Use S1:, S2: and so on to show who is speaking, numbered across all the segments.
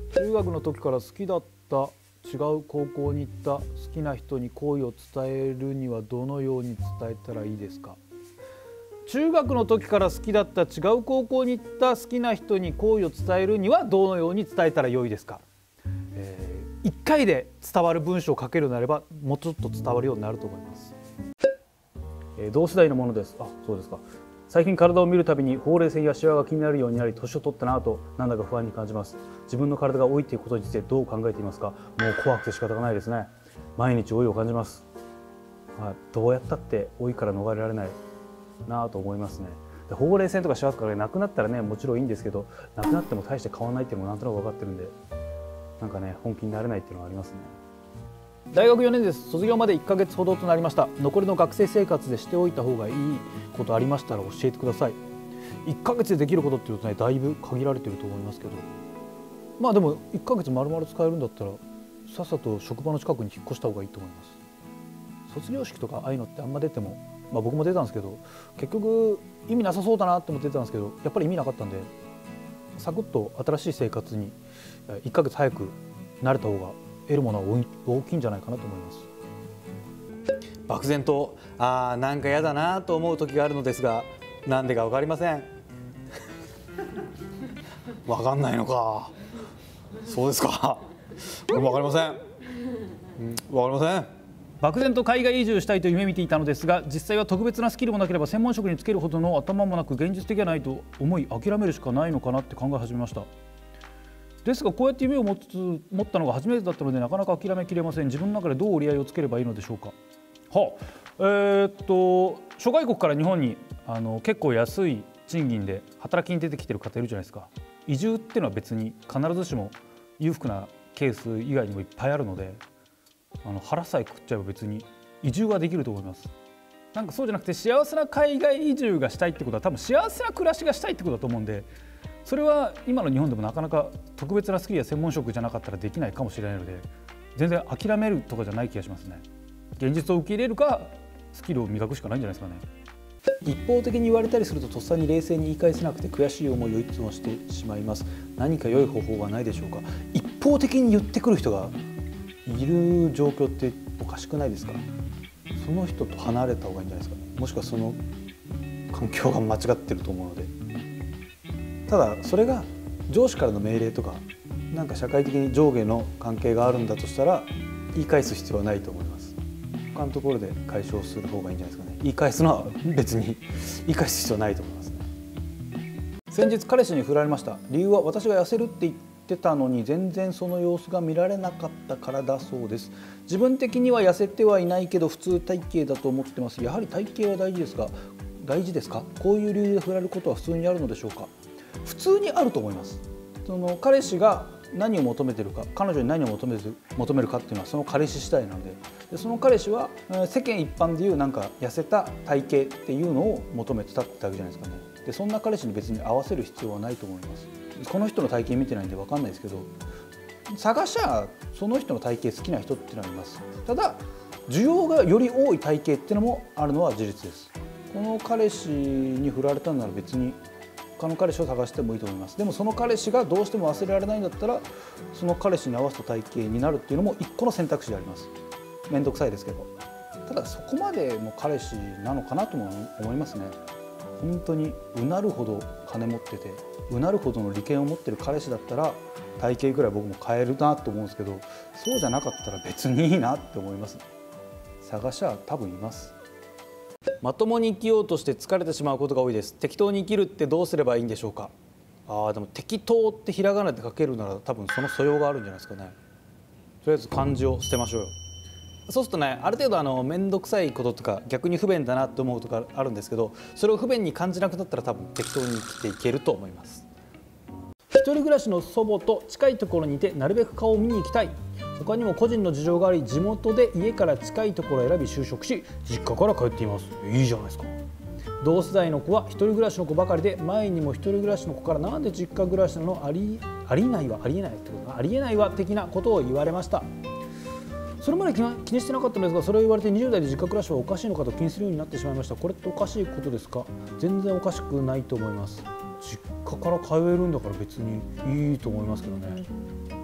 S1: 中学の時から好きだった違う高校に行った好きな人に好意を伝えるにはどのように伝えたらいいですか。中学の時から好きだった違う高校に行った好きな人に好意を伝えるにはどのように伝えたらよいですか。1回で伝わる文章を書けるようになればもうちょっと伝わるようになると思います。同世代のものです。あ、そうですか。最近体を見るたびにほうれい線やシワが気になるようになり、年を取ったなぁとなんだか不安に感じます。自分の体が老いていることについてどう考えていますか。もう怖くて仕方がないですね。毎日老いを感じます。どうやったって老いから逃れられないなぁと思いますね。でほうれい線とかシワとかがなくなったらね、もちろんいいんですけど、なくなっても大して変わらないっていうのもなんとなく分かってるんで、なんかね、本気になれないっていうのがありますね。大学4年です。卒業まで1ヶ月ほどとなりました。残りの学生生活でしておいた方がいいことありましたら教えてください。1ヶ月でできることっていうとね、だいぶ限られてると思いますけど、まあでも1ヶ月丸々使えるんだったらさっさと職場の近くに引っ越した方がいいと思います。卒業式とかああいうのってあんま出ても、僕も出たんですけど、結局意味なさそうだなって思ってたんですけど、やっぱり意味なかったんで、サクッと新しい生活に1ヶ月早く慣れた方が得るものは大きいんじゃないかなと思います。漠然となんか嫌だなと思う時があるのですが、なんでか分かりません。分かんないのか。そうですか。分かりません。分かりません。漠然と海外移住したいと夢見ていたのですが、実際は特別なスキルもなければ専門職に就けるほどの頭もなく現実的ではないと思い、諦めるしかないのかなって考え始めました。ですがこうやって夢を持ったのが初めてだったので、なかなか諦めきれません。自分の中でどう折り合いをつければいいのでしょうか。諸外国から日本に結構安い賃金で働きに出てきてる方いるじゃないですか。移住っていうのは別に必ずしも裕福なケース以外にもいっぱいあるので、腹さえ食っちゃえば別に移住はできると思います。なんかそうじゃなくて、幸せな海外移住がしたいってことは多分幸せな暮らしがしたいってことだと思うんで、それは今の日本でもなかなか特別なスキルや専門職じゃなかったらできないかもしれないので、全然諦めるとかじゃない気がしますね。現実を受け入れるかスキルを磨くしかないんじゃないですかね。一方的に言われたりするととっさに冷静に言い返せなくて悔しい思いをいつもしてしまいます。何か良い方法はないでしょうか。一方的に言ってくる人がいる状況っておかしくないですか。その人と離れた方がいいんじゃないですかね。もしくはその環境が間違ってると思うので。ただそれが上司からの命令とかなんか社会的に上下の関係があるんだとしたら言い返す必要はないと思います。他のところで解消する方がいいんじゃないですかね。言い返すのは別に言い返す必要はないと思いますね。先日彼氏に振られました。理由は私が痩せるって言ってたのに全然その様子が見られなかったからだそうです。自分的には痩せてはいないけど普通体型だと思ってます。やはり体型は大事ですか。こういう理由で振られることは普通にあるのでしょうか。普通にあると思います。その彼氏が何を求めてるか、彼女に何を求めるかっていうのはその彼氏次第なので、その彼氏は世間一般でいうなんか痩せた体型っていうのを求めてたってだけじゃないですかね。でそんな彼氏に別に合わせる必要はないと思います。この人の体型見てないんで分かんないですけど、探しゃその人の体型好きな人っていうのはいます。ただ需要がより多い体型っていうのもあるのは事実です。この彼氏に振られたなら別に他の彼氏を探してもいいと思います。でもその彼氏がどうしても忘れられないんだったら、その彼氏に合わせた体型になるっていうのも一個の選択肢であります。めんどくさいですけど、ただそこまでの彼氏なのかなとも思いますね。本当にうなるほど金持っててうなるほどの利権を持ってる彼氏だったら体型ぐらい僕も変えるなと思うんですけど、そうじゃなかったら別にいいなって思います。探しゃ多分います。まともに生きようとして疲れてしまうことが多いです。適当に生きるってどうすればいいんでしょうか。でも適当ってひらがなで書けるなら多分その素養があるんじゃないですかね。とりあえず漢字を捨てましょうよ。そうするとね、ある程度面倒くさいこととか逆に不便だなと思うとかあるんですけど、それを不便に感じなくなったら多分適当に生きていけると思います。一人暮らしの祖母と近いところにいてなるべく顔を見に行きたい。他にも個人の事情があり地元で家から近いところを選び就職し実家から帰っています。いいじゃないですか。同世代の子は一人暮らしの子ばかりで、前にも一人暮らしの子からなんで実家暮らしなのありえないわ的なことを言われました。それまで気にしてなかったんですが、それを言われて20代で実家暮らしはおかしいのかと気にするようになってしまいました。これっておかしいことですか。全然おかしくないと思います。実家から通えるんだから別にいいと思いますけどね。実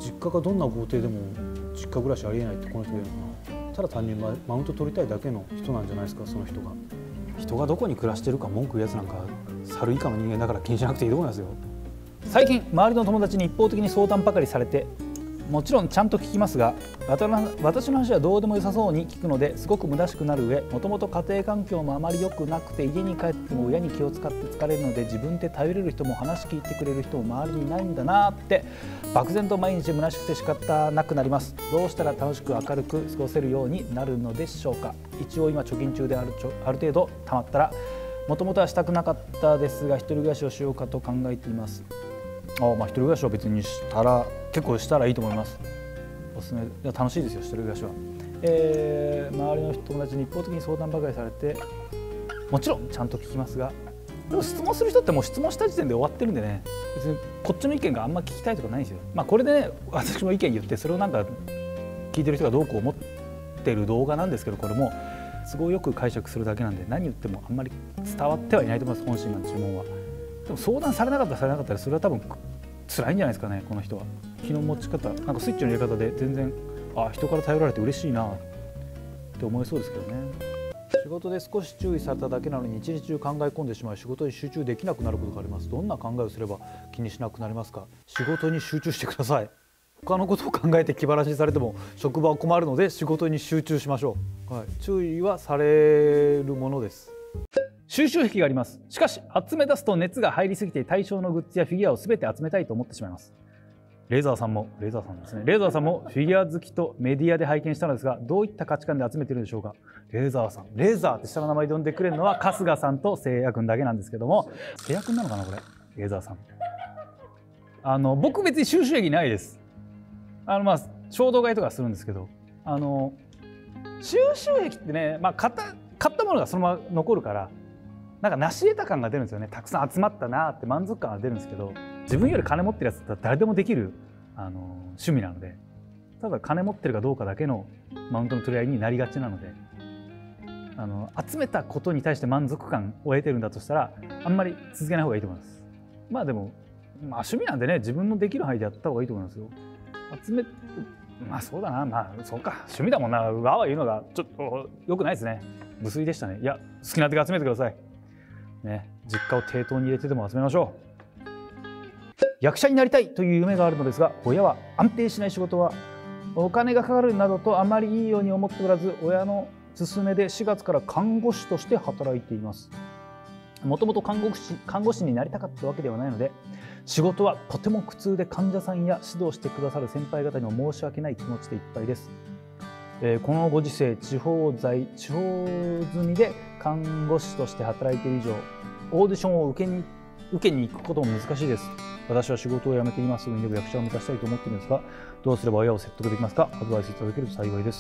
S2: 実家がどんな豪邸でも実家暮らしありえないってこの人が言うのかな。ただ単純にマウント取りたいだけの人なんじゃないですか、その人が。人がどこに暮らしてるか文句言うやつなんか猿以下の人間だから気にしなくていいと思いますよ。
S1: 最近周りの友達に一方的に相談ばかりされて、もちろんちゃんと聞きますが、私の話はどうでも良さそうに聞くのですごく無駄しくなる上、もともと家庭環境もあまり良くなくて、家に帰っても親に気を使って疲れるので、自分で頼れる人も話聞いてくれる人も周りにいないんだなって漠然と毎日虚しくて仕方なくなります。どうしたら楽しく明るく過ごせるようになるのでしょうか。一応今貯金中である程度貯まったら、もともとはしたくなかったですが一人暮らしをしようかと考えています。一人暮らしは別に結構したらいいと思います。おすすめ。楽しいですよ、一人暮らしは。周りの友達に一方的に相談ばかりされて、もちろんちゃんと聞きますが、でも質問する人ってもう質問した時点で終わってるんでね、別にこっちの意見があんま聞きたいとかないんですよ。これでね、私も意見言ってそれをなんか聞いてる人がどうこう思ってる動画なんですけど、これも都合よく解釈するだけなんで、何言ってもあんまり伝わってはいないと思います、本心なんて呪文は。でも相談されなかったらそれは多分辛いんじゃないですかね、この人は。気の持ち方、なんかスイッチの入れ方で全然人から頼られて嬉しいなって思いそうですけどね。仕事で少し注意されただけなのに一日中考え込んでしまい、仕事に集中できなくなることがあります。どんな考えをすれば気にしなくなりますか。仕事に集中してください。他のことを考えて気晴らしにされても職場は困るので仕事に集中しましょう。注意はされるものです。収集癖があります。しかし集め出すと熱が入りすぎて対象のグッズやフィギュアを全て集めたいと思ってしまいます。レーザーさんもフィギュア好きとメディアで拝見したのですが、どういった価値観で集めているでしょうか。レーザーって下の名前で呼んでくれるのは春日さんとせいやくんだけなんですけども、せいやくんなのかなこれ。レーザーさん、僕別に収集癖ないです。衝動買いとかするんですけど、収集癖ってね、買ったものがそのまま残るから、なんか成し得た感が出るんですよね。たくさん集まったなって満足感が出るんですけど、自分より金持ってるやつだったら誰でもできる趣味なので、ただ金持ってるかどうかだけのマウントの取り合いになりがちなので、集めたことに対して満足感を得てるんだとしたらあんまり続けない方がいいと思います。でも趣味なんでね、自分のできる範囲でやった方がいいと思いますよ。そうだな、そうか、趣味だもんな、わー言うのがちょっと良くないですね。無粋でしたね。いや、好きな手が集めてくださいね。実家を抵当に入れてでも集めましょう。役者になりたいという夢があるのですが、親は安定しない仕事はお金がかかるなどとあまりいいように思っておらず、親の勧めで4月から看護師として働いています。もともと看護師になりたかったわけではないので、仕事はとても苦痛で、患者さんや指導してくださる先輩方にも申し訳ない気持ちでいっぱいです。このご時世、地方住みで看護師として働いている以上、オーディションを受けに行くことも難しいです。私は仕事を辞めて今すぐにでも役者を目指したいと思っているんですが、どうすれば親を説得できますか。アドバイスいただけると幸いです。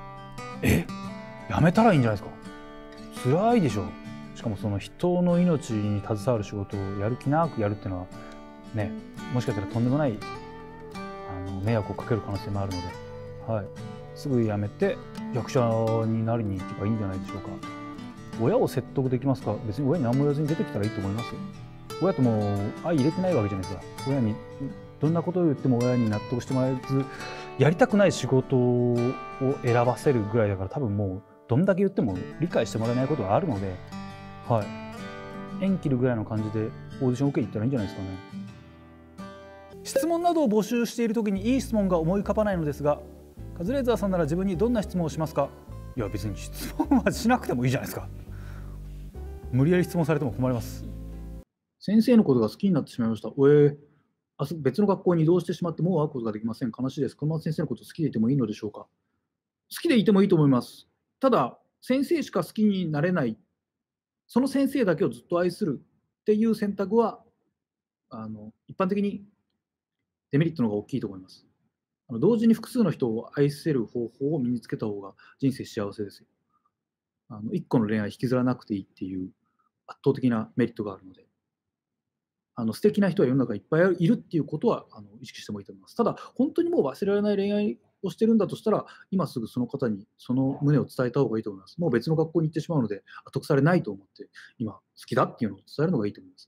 S1: 辞めたらいいんじゃないですか。辛いでしょ。しかもその人の命に携わる仕事をやる気なくやるっていうのはね、もしかしたらとんでもない迷惑をかける可能性もあるので、すぐ辞めて役者になりに行けばいいんじゃないでしょうか。親を説得できますか。別に親に何も言わずに出てきたらいいと思いますよ。親とも相入れてないわけじゃないですか。親にどんなことを言っても親に納得してもらえず、やりたくない仕事を選ばせるぐらいだから、多分もうどんだけ言っても理解してもらえないことがあるので、縁切るぐらいの感じでオーディション受けに行ったらいいんじゃないですかね。質問などを募集している時にいい質問が思い浮かばないのですが、カズレーザーさんなら自分にどんな質問をしますか。いや、別に質問はしなくてもいいじゃないですか。無理やり質問されても困ります。先生のことが好きになってしまいました。別の学校に移動してしまってもう会うことができません。悲しいです。小松先生のこと好きでいてもいいのでしょうか。好きでいてもいいと思います。ただ先生しか好きになれない、その先生だけをずっと愛するっていう選択は一般的にデメリットの方が大きいと思います。同時に複数の人を愛せる方法を身につけた方が人生幸せですよ。一個の恋愛引きずらなくていいっていう圧倒的なメリットがあるので、素敵な人は世の中いっぱいいるっていうことは意識してもいいと思います。ただ本当にもう忘れられない恋愛をしてるんだとしたら、今すぐその方にその旨を伝えた方がいいと思います。もう別の学校に行ってしまうので後腐れないと思って、今好きだっていうのを伝えるのがいいと思いますね。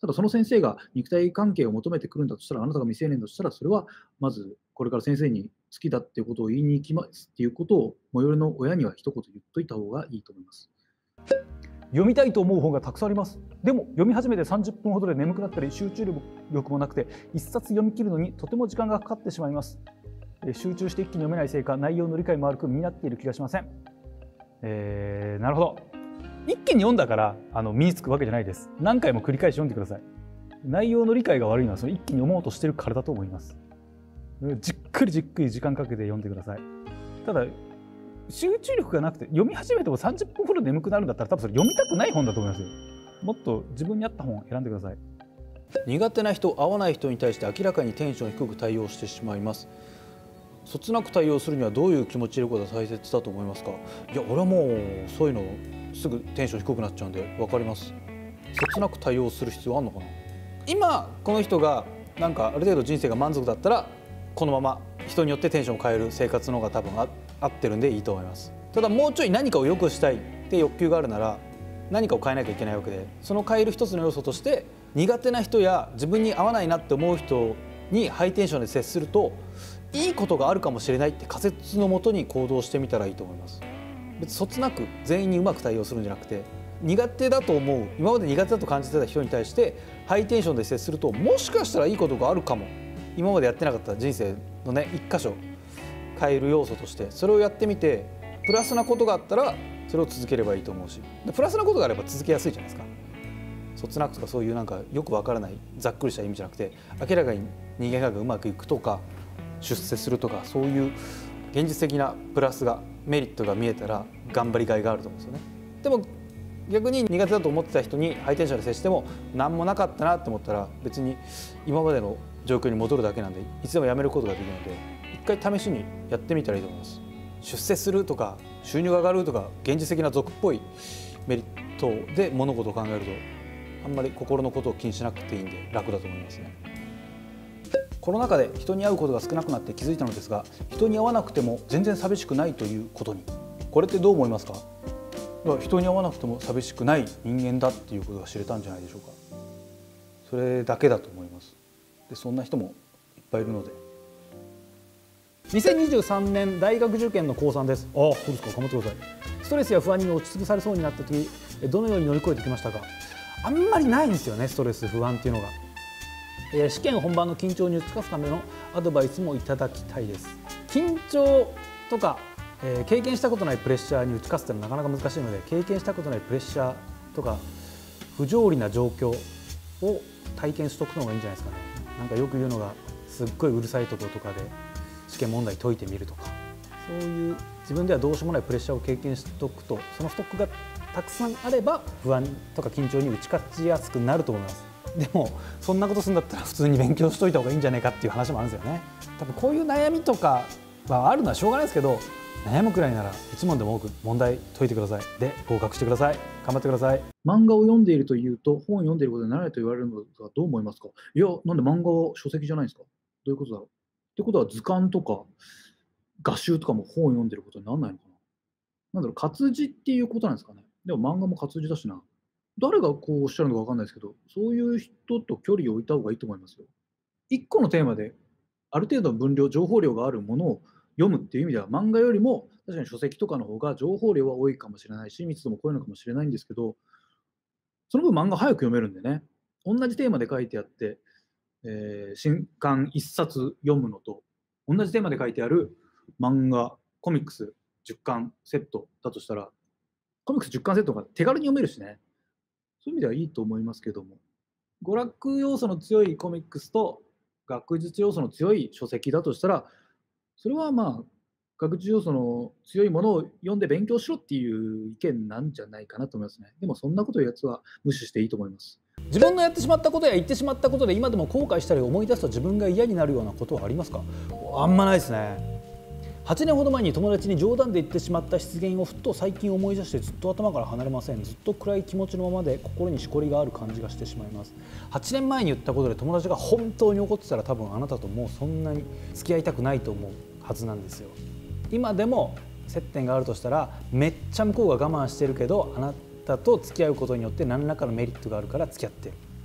S3: ただその先生が肉体関係を求めてくるんだとしたら、あなたが未成年だとしたら、それはまずこれから先生に好きだっていうことを言いに行きますっていうことを最寄りの親には一言言っといた方がいいと思います。
S1: 読みたいと思う本がたくさんあります。でも読み始めて30分ほどで眠くなったり集中力もなくて一冊読み切るのにとても時間がかかってしまいます。集中して一気に読めないせいか内容の理解も悪く身になっている気がしません。なるほど。一気に読んだから身につくわけじゃないです。何回も繰り返し読んでください。内容の理解が悪いのはその一気に読もうとしているからだと思います。じっくり時間かけて読んでください。ただ集中力がなくて読み始めても30分ほど眠くなるんだったら多分それ読みたくない本だと思いますよ。もっと自分に合った本を選んでください。
S2: 苦手な人、合わない人に対して明らかにテンション低く対応してしまいます。そつなく対応するにはどういう気持ち力が大切だと思いますか？いや、俺はもうそういうのすぐテンション低くなっちゃうんで分かります。そつなく対応する必要あるのかな。今この人がなんかある程度人生が満足だったらこのまま人によってテンションを変える生活の方が多分合ってるんでいいと思います。ただもうちょい何かを良くしたいって欲求があるなら何かを変えなきゃいけないわけで、その変える一つの要素として苦手な人や自分に合わないなって思う人にハイテンションで接するといいことがあるかもしれないって仮説のもとに行動してみたらいいと思います。別にそつなく全員にうまく対応するんじゃなくて、苦手だと思う今まで苦手だと感じてた人に対してハイテンションで接するともしかしたらいいことがあるかも、今までやってなかった人生のね一箇所変える要素としてそれをやってみてプラスなことがあったらそれを続ければいいと思うし、プラスなことがあれば続けやすいじゃないですか。そつなくとかそういうなんかよくわからないざっくりした意味じゃなくて、明らかに人間関係がうまくいくとか出世するとかそういう現実的なプラスがメリットが見えたら頑張りがいがあると思うんですよね。でも逆に苦手だと思ってた人にハイテンションで接しても何もなかったなと思ったら別に今までの状況に戻るだけなんでいつでもやめることができるので一回試しにやってみたらいいと思います。出世するとか収入が上がるとか現実的な俗っぽいメリットで物事を考えるとあんまり心のことを気にしなくていいんで楽だと思いますね。コロナ禍で人に会うことが少なくなって気づいたのですが、人に会わなくても全然寂しくないということに、これってどう思いますか？人に会わなくても寂しくない人間だっていうことが知れたんじゃないでしょうか。それだけだと思います。でそんな人もいっぱいいるので。2023年大学受験の高3です。そうですか、頑張ってください。ストレスや不安に押しつぶされそうになった時、どのように乗り越えてきましたか？あんまりないんですよね、ストレス不安っていうのが。試験本番の緊張に打ち勝つためのアドバイスもいただきたいです。緊張とか、経験したことないプレッシャーに打ち勝つってのはなかなか難しいので、経験したことないプレッシャーとか不条理な状況を体験しとくのがいいんじゃないですかね。なんかよく言うのがすっごいうるさいところとかで試験問題解いてみるとか、そういう自分ではどうしようもないプレッシャーを経験しておくと、そのストックがたくさんあれば不安とか緊張に打ち勝ちやすくなると思います。でもそんなことするんだったら普通に勉強しといた方がいいんじゃないかっていう話もあるんですよね。多分こういう悩みとかはあるのはしょうがないですけど、悩むくらいなら一問でも多く問題解いてください。で合格してください。頑張ってください。
S3: 漫画を読んでいるというと本を読んでいることにならないと言われるのはどう思いますか？いや、なんで漫画は書籍じゃないんですか？どういうことだろうってことは図鑑とか画集とかも本を読んでることにならないのかな。なんだろう、活字っていうことなんですかね。でも漫画も活字だしな。誰がこうおっしゃるのか分かんないですけど、そういう人と距離を置いた方がいいと思いますよ。一個のテーマである程度の分量、情報量があるものを読むっていう意味では、漫画よりも確かに書籍とかの方が情報量は多いかもしれないし、密度も濃いのかもしれないんですけど、その分漫画早く読めるんでね。同じテーマで書いてあって、新刊1冊読むのと、同じテーマで書いてある漫画、コミックス10巻セットだとしたら、コミックス10巻セットが手軽に読めるしね。そういう意味ではいいと思いますけども、娯楽要素の強いコミックスと学術要素の強い書籍だとしたら、それはまあ学術要素の強いものを読んで勉強しろっていう意見なんじゃないかなと思いますね。でもそんなことを言うやつは無視していいと思います。
S2: 自分のやってしまったことや言ってしまったことで今でも後悔したり思い出すと自分が嫌になるようなことはありますか？あんまないですね。8年ほど前に友達に冗談で言ってしまった失言をふっと最近思い出してずっと頭から離れません。ずっと暗い気持ちのままで心にしこりがある感じがしてしまいます。8年前に言ったことで友達が本当に怒ってたら多分あなたともうそんなに付き合いたくないと思うはずなんですよ。今でも接点があるとしたらめっちゃ向こうが我慢してるけどあなたと付き合うことによって何らかのメリットがあるから付き合ってる。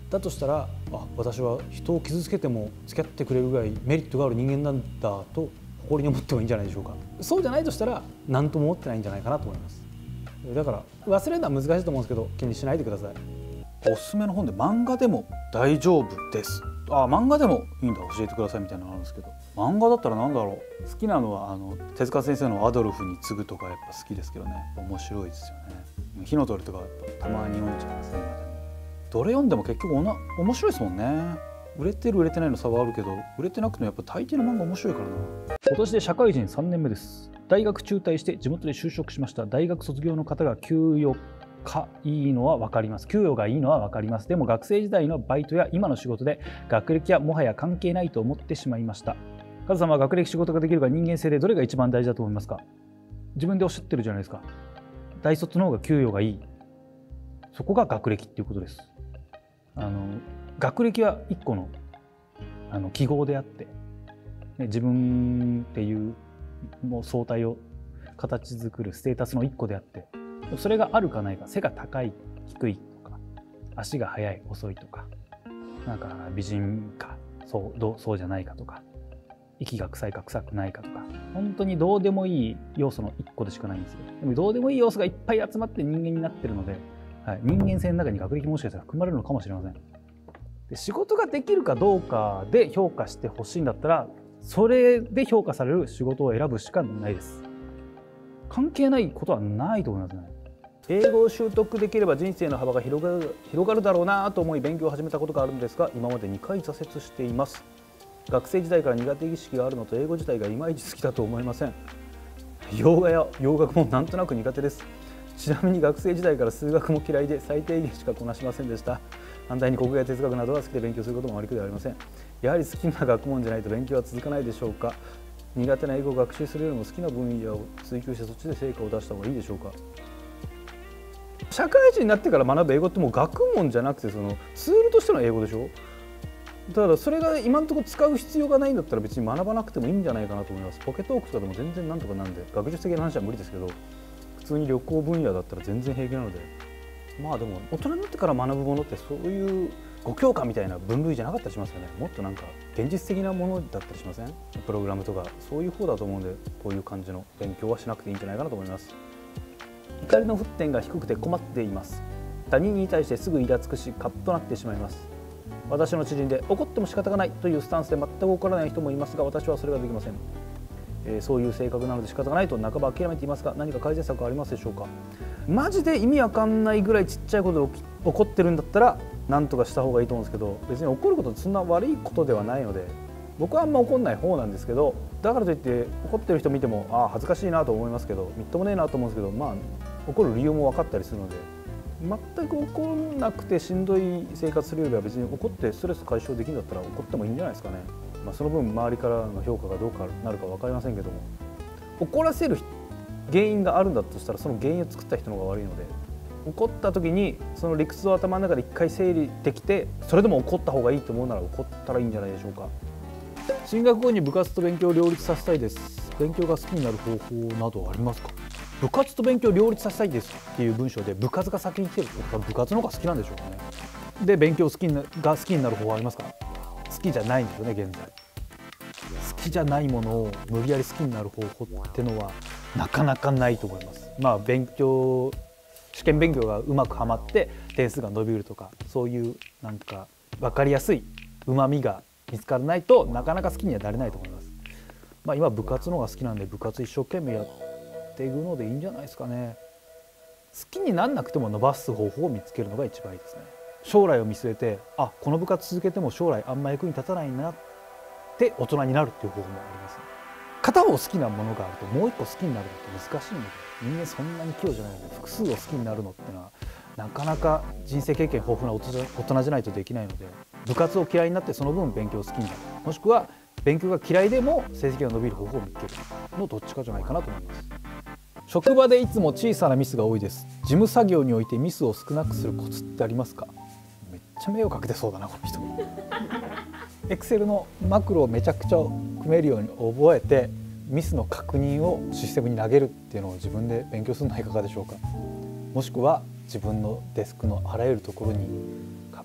S2: だとしたら私は人を傷つけても付き合ってくれるぐらいメリットがある人間なんだと誇りに思ってもいいんじゃないでしょうか。そうじゃないとしたら何とも思ってないんじゃないかなと思います。だから忘れるのは難しいと思うんですけど気にしないでください。
S1: おすすめの本で漫画でも大丈夫です。漫画でもいいんだ教えてくださいみたいなのがあるんですけど、漫画だったらなんだろう、好きなのは手塚先生のアドルフに次ぐとかやっぱ好きですけどね、面白いですよね。火の鳥とかやっぱたまに読んじゃいますね。どれ読んでも結局面白いですもんね。売れてる売れてないの差はあるけど、売れてなくてもやっぱ大抵の漫画面白いからな。今年で社会人3年目です。大学中退して地元で就職しました。大学卒業の方が給与がいいのは分かります。給与がいいのは分かります。でも学生時代のバイトや今の仕事で学歴はもはや関係ないと思ってしまいました。カズさんは学歴、仕事ができるか人間性でどれが一番大事だと思いますか？自分でおっしゃってるじゃないですか。大卒の方が給与がいい。そこが学歴っていうことです。学歴は一個の記号であって、ね、自分っていうもう相対を形作るステータスの一個であって、それがあるかないか、背が高い低いとか、足が速い遅いとか、なんか美人かそうじゃないかとか、息が臭いか臭くないかとか、本当にどうでもいい要素の一個でしかないんですよ。でもどうでもいい要素がいっぱい集まって人間になってるので、人間性の中に学歴もしかしたら含まれるのかもしれません。で、仕事ができるかどうかで評価してほしいんだったら、それで評価される仕事を選ぶしかないです。関係ないことはないと思いますね。英語を習得できれば人生の幅が広がるだろうなと思い勉強を始めたことがあるんですが、今まで2回挫折しています。学生時代から苦手意識があるのと英語自体がいまいち好きだと思いません。洋画や洋楽もなんとなく苦手です。ちなみに学生時代から数学も嫌いで最低限しかこなしませんでした。反対に国語や哲学などは好きで勉強することも悪くではありません。やはり好きな学問じゃないと勉強は続かないでしょうか。苦手な英語を学習するよりも好きな分野を追求してそっちで成果を出した方がいいでしょうか。社会人になってから学ぶ英語ってもう学問じゃなくてそのツールとしての英語でしょ。だからそれが今のところ使う必要がないんだったら別に学ばなくてもいいんじゃないかなと思います。ポケトークとかでも全然なんとかなんで、学術的な話は無理ですけど、普通に旅行分野だったら全然平気なので、まあでも大人になってから学ぶものってそういう5教科みたいな分類じゃなかったりしますよね。もっとなんか現実的なものだったりしません？プログラムとかそういう方だと思うんで、こういう感じの勉強はしなくていいんじゃないかなと思います。怒りの沸点が低くて困っています。他人に対してすぐイラつくしカッとなってしまいます。私の知人で怒っても仕方がないというスタンスで全く怒らない人もいますが、私はそれができません。そういう性格なので仕方がないと半ば諦めていますが、何か改善策はありますでしょうか。マジで意味わかんないぐらいちっちゃいことで怒ってるんだったら何とかした方がいいと思うんですけど、別に怒ることってそんな悪いことではないので、僕はあんま怒んない方なんですけど、だからといって怒ってる人見ても恥ずかしいなと思いますけど、みっともねえなと思うんですけど、まあ怒る理由も分かったりするので、全く怒んなくてしんどい生活するよりは別に怒ってストレス解消できるんだったら怒ってもいいんじゃないですかね。その分周りからの評価がどうかなるか分かりませんけども、怒らせる原因があるんだとしたらその原因を作った人の方が悪いので、怒った時にその理屈を頭の中で一回整理できて、それでも怒った方がいいと思うなら怒ったらいいんじゃないでしょうか。進学後に部活と勉強を両立させたいです。勉強が好きになる方法などありますか。部活と勉強を両立させたいですっていう文章で部活が先に来てるってことは部活の方が好きなんでしょうかね。で、勉強が好きになる方法ありますか。好きじゃないんですよね。現在好きじゃないものを無理やり好きになる方法ってのはなかなかないと思います。試験勉強がうまくはまって点数が伸びるとか、そういうなんか分かりやすいうまみが見つからないとなかなか好きにはなれないと思います。今部活の方が好きなんで部活一生懸命やっていくのでいいんじゃないですかね。好きになんなくても伸ばす方法を見つけるのが一番いいですね。将来を見据えて、この部活続けても将来あんま役に立たないなって大人になるっていう方法もありますね。片方好きなものがあるともう一個好きになるのって難しいので、人間そんなに器用じゃないので、複数を好きになるのってのはなかなか人生経験豊富な大人じゃないとできないので、部活を嫌いになってその分勉強を好きになる、もしくは勉強が嫌いでも成績が伸びる方法を見つけるのどっちかじゃないかなと思います。職場でいつも小さなミスが多いです。事務作業においてミスを少なくするコツってありますか。めっちゃ迷惑かけてそうだなこの人。Excel のマクロをめちゃくちゃ組めるように覚えて、ミスの確認をシステムに投げるっていうのを自分で勉強するのはいかがでしょうか。もしくは自分のデスクのあらゆるところに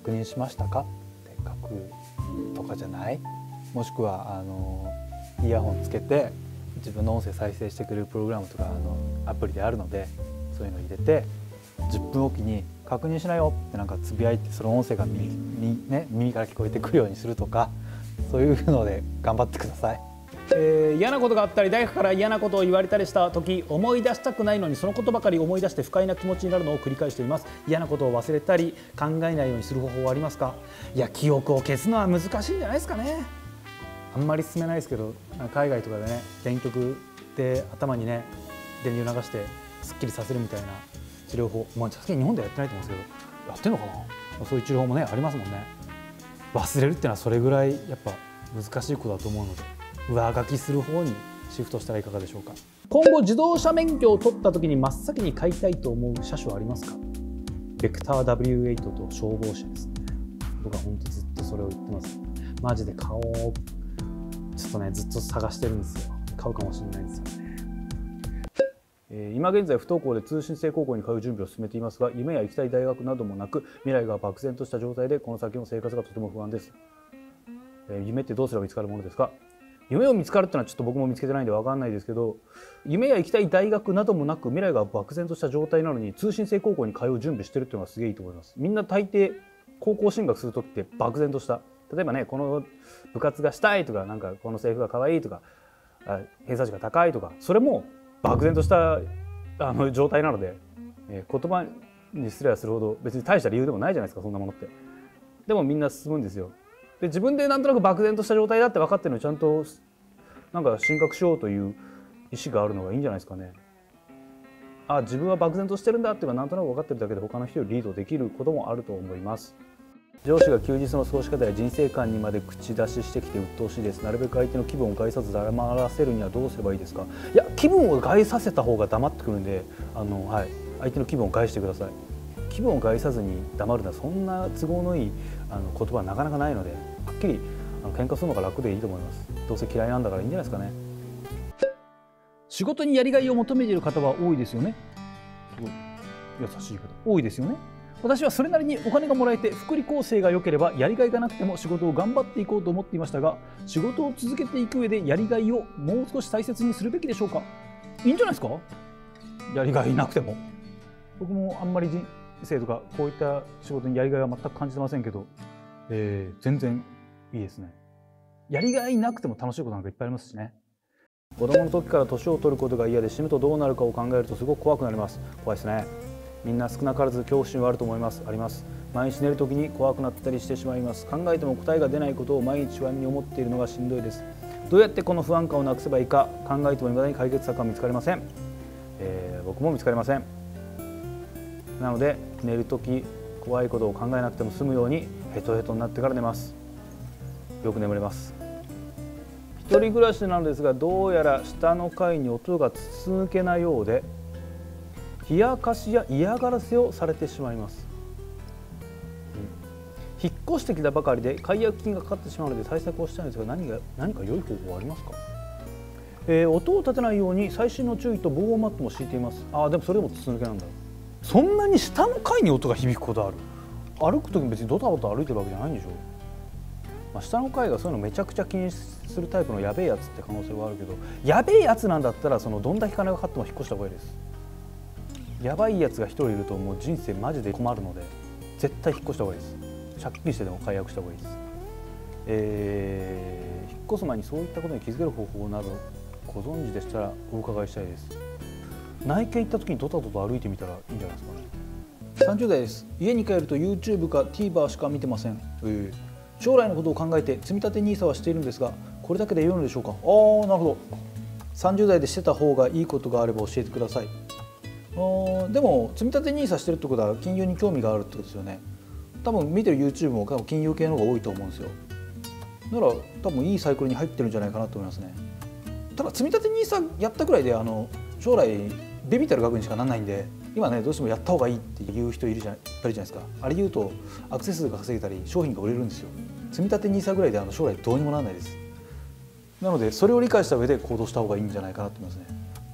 S2: 確認しましたかって書くとかじゃない？もしくはイヤホンつけて自分の音声再生してくれるプログラムとかアプリであるので、そういうの入れて10分おきに確認しなよってなんかつぶやいて、その音声が耳から聞こえてくるようにするとか、そういうので頑張ってください。
S4: 嫌なことがあったり誰かから嫌なことを言われたりした時、思い出したくないのにそのことばかり思い出して不快な気持ちになるのを繰り返しています。嫌なことを忘れたり考えないようにする方法はありますか？いや、記憶を消すのは難しいんじゃないですかね。あんまり進めないですけど、海外とかでね、電極で頭にね電流流してすっきりさせるみたいな治療法、さすがに日本ではやってないと思うんですけど、やってんのかな。そういう治療法もねありますもんね。忘れるっていうのはそれぐらいやっぱ難しいことだと思うので、上書きする方にシフトしたらいかがでしょうか。今後自動車免許を取った時に真っ先に買いたいと思う車種はありますか？ベクター W8 と消防車ですね。僕は本当ずっとそれを言ってます。マジで買おう、ちょっとねずっと探してるんですよ。買うかもしれないですよね。
S1: 今現在不登校で通信制高校に通う準備を進めていますが、夢や行きたい大学などもなく、未来が漠然とした状態でこの先の生活がとても不安です。夢ってどうすれば見つかるものですか？夢を見つかるってのはちょっと僕も見つけてないんで分かんないですけど、夢や行きたい大学などもなく未来が漠然とした状態なのに通信制高校に通う準備してるっていうのがすげえいいと思います。みんな大抵高校進学する時って漠然とした、例えばね、この部活がしたいとか、なんかこの制服が可愛いとか、偏差値が高いとか、それも漠然とした状態なので、言葉にすればするほど別に大した理由でもないじゃないですか、そんなものって。でもみんな進むんですよ。で、自分でなんとなく漠然とした状態だって分かってるのに、ちゃんとなんか進学しようという意思があるのがいいんじゃないですかね。自分は漠然としてるんだっていうのがなんとなく分かってるだけで、他の人よりリードできることもあると思います。上司が休日の過ごし方や人生観にまで口出ししてきて鬱陶しいです。なるべく相手の気分を害さず黙らせるにはどうすればいいですか？いや、気分を害させた方が黙ってくるんで、相手の気分を害してください。気分を害さずに黙るのはそんな都合のいい言葉はなかなかないので、はっきり喧嘩するのが楽でいいと思います。どうせ嫌いなんだからいいんじゃないですかね。
S4: 仕事にやりがいを求めている方は多いですよね。
S1: すごい優しい方
S4: 多いですよね。私はそれなりにお金がもらえて福利厚生が良ければやりがいがなくても仕事を頑張っていこうと思っていましたが、仕事を続けていく上でやりがいをもう少し大切にするべきでしょうか？いいんじゃないですか？やりがいなくても。僕もあんまり人生とかこういった仕事にやりがいは全く感じてませんけど、全然いいですね。やりがいなくても楽しいことなんかいっぱいありますしね。
S1: 子供の時から年を取ることが嫌で死ぬとどうなるかを考えるとすごく怖くなります。怖いですね。みんな少なからず恐怖心はあると思います。あります。毎日寝る時に怖くなったりしてしまいます。考えても答えが出ないことを毎日不安に思っているのがしんどいです。どうやってこの不安感をなくせばいいか考えても未だに解決策は見つかりません。僕も見つかりません。なので寝る時怖いことを考えなくても済むようにヘトヘトになってから寝ます。よく眠れます。一人暮らしなのですが、どうやら下の階に音が筒抜けなようで、冷やかしや嫌がらせをされてしまいます。引っ越してきたばかりで解約金がかかってしまうので対策をしたいんですが、何か良い方法はありますか？音を立てないように細心の注意と防音マットも敷いています。でもそれでも筒抜けなんだ。そんなに下の階に音が響くことある？歩く時に別にドタバタ歩いてるわけじゃないんでしょ。下の階がそういうのめちゃくちゃ気にするタイプのやべえやつって可能性はあるけど、やべえやつなんだったらどんだけ金がかかっても引っ越した方がいいです。やばいやつが一人いるともう人生マジで困るので、絶対引っ越した方がいいです。借金してでも解約した方がいいです。引っ越す前にそういったことに気づける方法などご存知でしたらお伺いしたいです。内見行った時にドタドタ歩いてみたらいいんじゃないですかね。30代です。家に帰ると YouTube か TVer しか見てません。将来のことを考えて積立 NISA はしているんですが、これだけで良いのでしょうか？なるほど。30代でしてた方がいいことがあれば教えてください。でも積立 NISA してるってことは金融に興味があるってことですよね。多分見てる YouTube も多分金融系の方が多いと思うんですよ。だから多分いいサイクルに入ってるんじゃないかなと思いますね。ただ積立 NISA やったくらいで将来ビビたる額にしかならないんで、今ねどうしてもやった方がいいって言う人いっぱいいるじゃないですか。あれ言うとアクセス数が稼げたり商品が売れるんですよ。積立 NISA ぐらいで将来どうにもならないです。なのでそれを理解した上で行動した方がいいんじゃないかなと思いますね。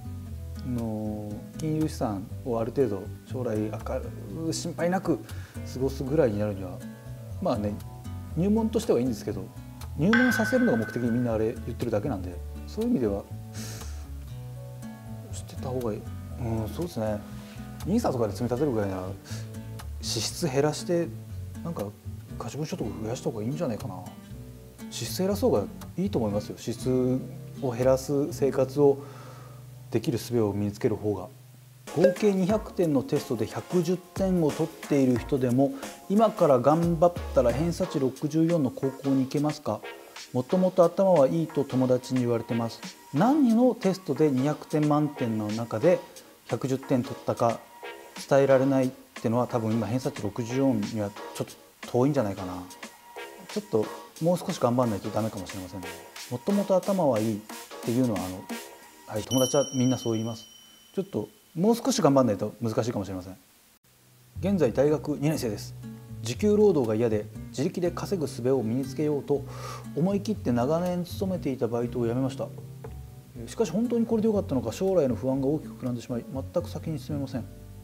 S1: 金融資産をある程度将来心配なく過ごすぐらいになるには
S4: まあね入門としてはいいんですけど、入門させるのが目的にみんなあれ言ってるだけなんで、そういう意味では知ってた方がいい。そうですね。NISA とかで積み立てるぐらいなら支出減らしてなんか可処分所得増やした方がいいんじゃないかな。支出減らす方がいいと思いますよ。支出を減らす生活をできる術を身につける方が。合計200点のテストで110点を取っている人でも今から頑張ったら偏差値64の高校に行けますか？もともと頭はいいと友達に言われてます。何のテストで200点満点の中で110点取ったか伝えられないっていうのは多分今偏差値64にはちょっと遠いんじゃないかな。ちょっともう少し頑張らないとダメかもしれませんね。もともと頭はいいっていうのははい、友達はみんなそう言います。ちょっともう少し頑張らないと難しいかもしれません。現在大学2年生です。時給労働が嫌で自力で稼ぐ術を身につけようと思い切って長年勤めていたバイトを辞めました。しかし本当にこれでよかったのか将来の不安が大きく膨らんでしまい全く先に進めません。い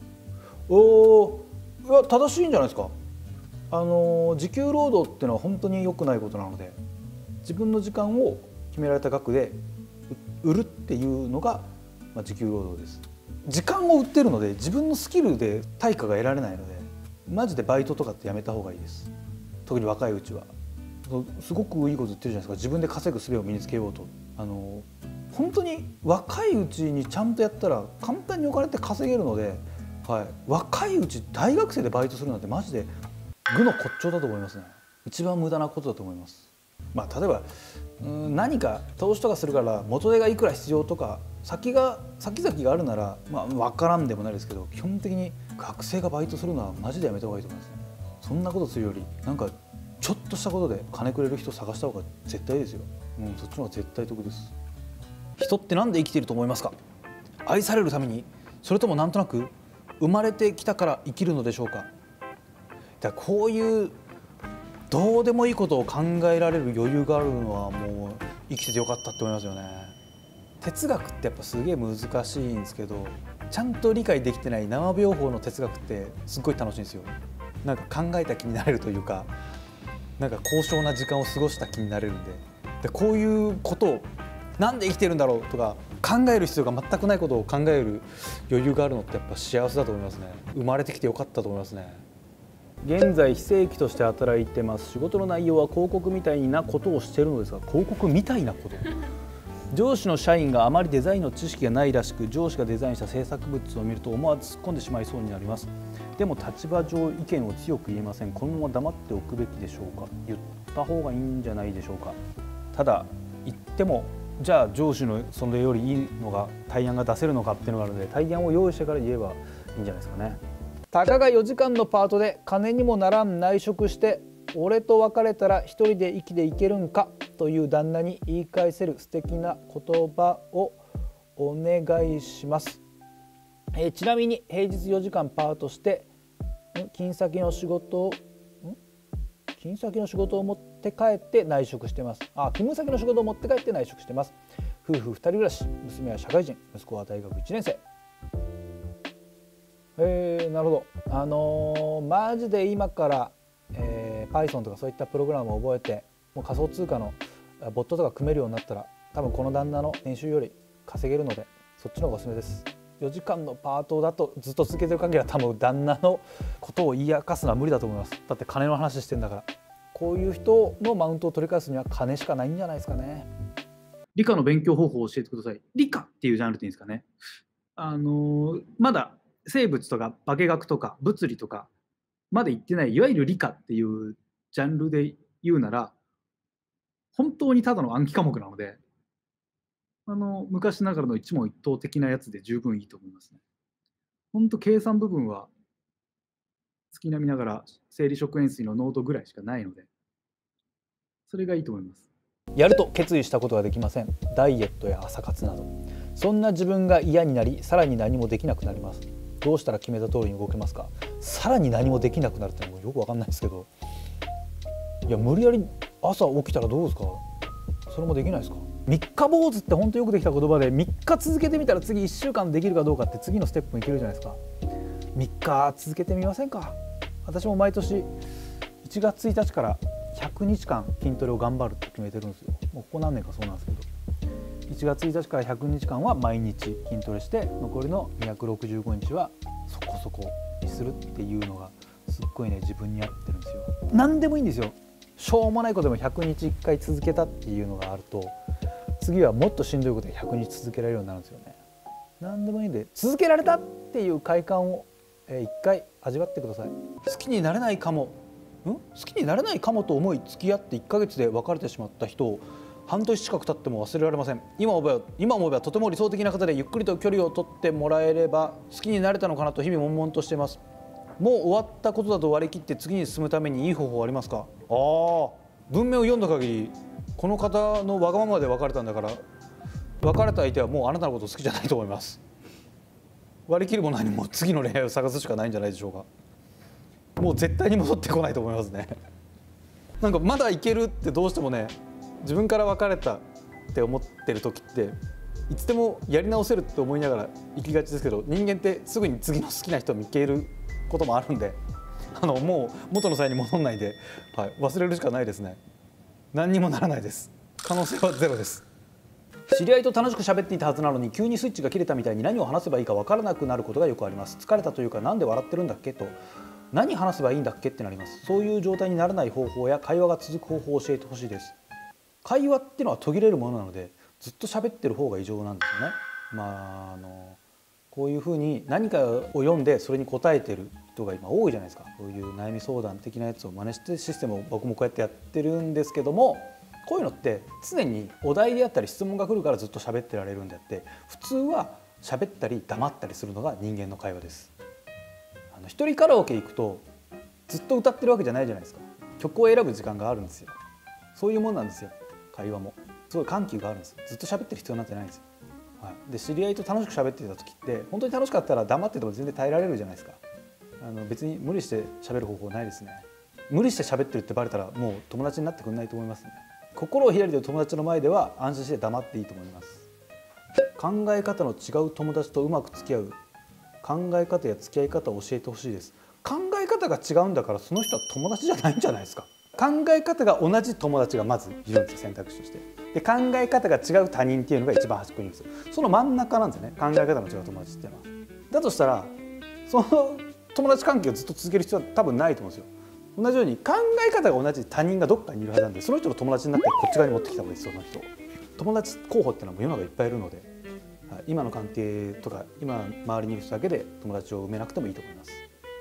S4: や正しいんじゃないですか。時給労働っていうのは本当に良くないことなので、自分の時間を決められた額で売るっていうのが、時給労働です。時間を売ってるので自分のスキルで対価が得られないのでマジでバイトとかってやめた方がいいです。特に若いうちは。すごくいいこと言ってるじゃないですか。自分で稼ぐ術を身につけようと。本当に若いうちにちゃんとやったら簡単にお金って稼げるので、若いうち大学生でバイトするなんてマジで愚の骨頂だと思いますね。一番無駄なことだと思います。例えば何か投資とかするから元手がいくら必要とか先々があるなら分からんでもないですけど、基本的に学生がバイトするのはマジでやめた方がいいと思いますね。そんなことするよりなんかちょっとしたことで金くれる人探した方が絶対ですよ。そっちの方が絶対得です。人って何で生きていると思いますか？愛されるために、それともなんとなく生まれてきたから生きるのでしょうか？だからこういうどうでもいいことを考えられる余裕があるのはもう生きててよかったって思いますよね。哲学ってやっぱすげえ難しいんですけど、ちゃんと理解できてない生病法の哲学ってすっごい楽しいんですよ。なんか考えた気になれるというか、なんか高尚な時間を過ごした気になれるんで、こういうことをなんで生きてるんだろうとか考える必要が全くないことを考える余裕があるのってやっぱ幸せだと思いますね。生まれてきてよかったと思いますね。現在非正規として働いてます。仕事の内容は広告みたいなことをしているのですが、広告みたいなこと上司の社員があまりデザインの知識がないらしく、上司がデザインした制作物を見ると思わず突っ込んでしまいそうになります。でも立場上意見を強く言えません。このまま黙っておくべきでしょうか？言った方がいいんじゃないでしょうか。ただ言ってもじゃあ上司のそれよりいいのが対案が出せるのかっていうのがあるので、対案を用意してから言えばいいんじゃないですかね。たかが4時間のパートで金にもならん内職して俺と別れたら一人で生きていけるんかという旦那に言い返せる素敵な言葉をお願いします。ちなみに平日4時間パートして勤先の仕事を持って帰って内職してます。勤務先の仕事を持って帰って内職してます。夫婦2人暮らし、娘は社会人、息子は大学1年生。なるほど。マジで今から、Python とかそういったプログラムを覚えて、もう仮想通貨のボットとか組めるようになったら、多分この旦那の年収より稼げるので、そっちの方がおすすめです。4時間のパートだとずっと続けてる限りは多分旦那のことを言い明かすのは無理だと思います。だって金の話してんだから。こういう人のマウントを取り返すには金しかないんじゃないですかね。
S3: 理科の勉強方法を教えてください。理科っていうジャンルでいいんですかね。まだ生物とか化学とか物理とかまで行ってない、いわゆる理科っていうジャンルで言うなら本当にただの暗記科目なので、昔ながらの一問一答的なやつで十分いいと思いますね。本当計算部分は月並みながら生理食塩水の濃度ぐらいしかないので、それがいいと思います。
S4: やると決意したことができません。ダイエットや朝活など。そんな自分が嫌になり、さらに何もできなくなります。どうしたら決めた通りに動けますか？さらに何もできなくなるってのもよくわかんないですけど、いや無理やり朝起きたらどうですか？それもできないですか？三日坊主って本当よくできた言葉で、3日続けてみたら次1週間できるかどうかって次のステップにいけるじゃないですか。3日続けてみませんか？私も毎年1 1月1日から100日間筋トレを頑張るって決めてるんですよ。もうここ何年かそうなんですけど、1月1日から100日間は毎日筋トレして、残りの265日はそこそこにするっていうのがすっごいね、自分に合ってるんですよ。何でもいいんですよ。しょうもないことでも100日1回続けたっていうのがあると、次はもっとしんどいことで100日続けられるようになるんですよね。何でもいいんで、続けられたっていう快感を1回味わってください。好きになれないかも、好きになれないかもと思い付き合って1ヶ月で別れてしまった人を半年近く経っても忘れられません。今思えばとても理想的な方で、ゆっくりと距離を取ってもらえれば好きになれたのかなと日々悶々としています。もう終わったことだと割り切って次に進むためにいい方法はありますか？文明を読んだ限り、この方のわがままで別れたんだから、別れた相手はもうあなたのこと好きじゃないと思います。割り切るも何も次の恋愛を探すしかないんじゃないでしょうか。もう絶対に戻ってこないと思いますね。なんかまだいけるってどうしてもね、自分から別れたって思ってる時っていつでもやり直せるって思いながら生きがちですけど、人間ってすぐに次の好きな人を見つけることもあるんで、もう元の際に戻んないで、忘れるしかないですね。何にもならないです。可能性はゼロです。知り合いと楽しく喋っていたはずなのに、急にスイッチが切れたみたいに何を話せばいいか分からなくなることがよくあります。疲れたというか、なんで笑ってるんだっけと、何話せばいいんだっけってなります。そういう状態にならない方法や会話が続く方法を教えてほしいです。会話っていうのは途切れるものなので、ずっと喋ってる方が異常なんですよね。こういうふうに何かを読んでそれに答えてる人が今多いじゃないですか。そういう悩み相談的なやつを真似してシステムを僕もこうやってやってるんですけども、こういうのって常にお題であったり質問が来るからずっと喋ってられるんであって、普通は喋ったり黙ったりするのが人間の会話です。一人カラオケ行くとずっと歌ってるわけじゃないじゃないですか。曲を選ぶ時間があるんですよ。そういうもんなんですよ。会話もすごい緩急があるんです。ずっと喋ってる必要なんてないんですよ。で、知り合いと楽しく喋っていた時って本当に楽しかったら黙ってても全然耐えられるじゃないですか。別に無理して喋る方法ないですね。無理して喋ってるってバレたらもう友達になってくれないと思いますね。心を開いてる友達の前では安心して黙っていいと思います。考え方の違う友達とうまく付き合う、考え方や付き合い方を教えてほしいです。考え方が違うんだからその人は友達じゃないんじゃないですか。考え方が同じ友達がまずいるんですよ、選択肢として。で、考え方が違う他人っていうのが一番端っこにいるんですよ。その真ん中なんですよね、考え方の違う友達っていうのは。だとしたらその友達関係をずっと続ける必要は多分ないと思うんですよ。同じように考え方が同じ他人がどっかにいるはずなんで、その人の友達になってこっち側に持ってきた方がいいです。その人友達候補っていうのは世の中いっぱいいるので、今の関係とか今周りにいる人だけで友達を埋めなくてもいいと思います。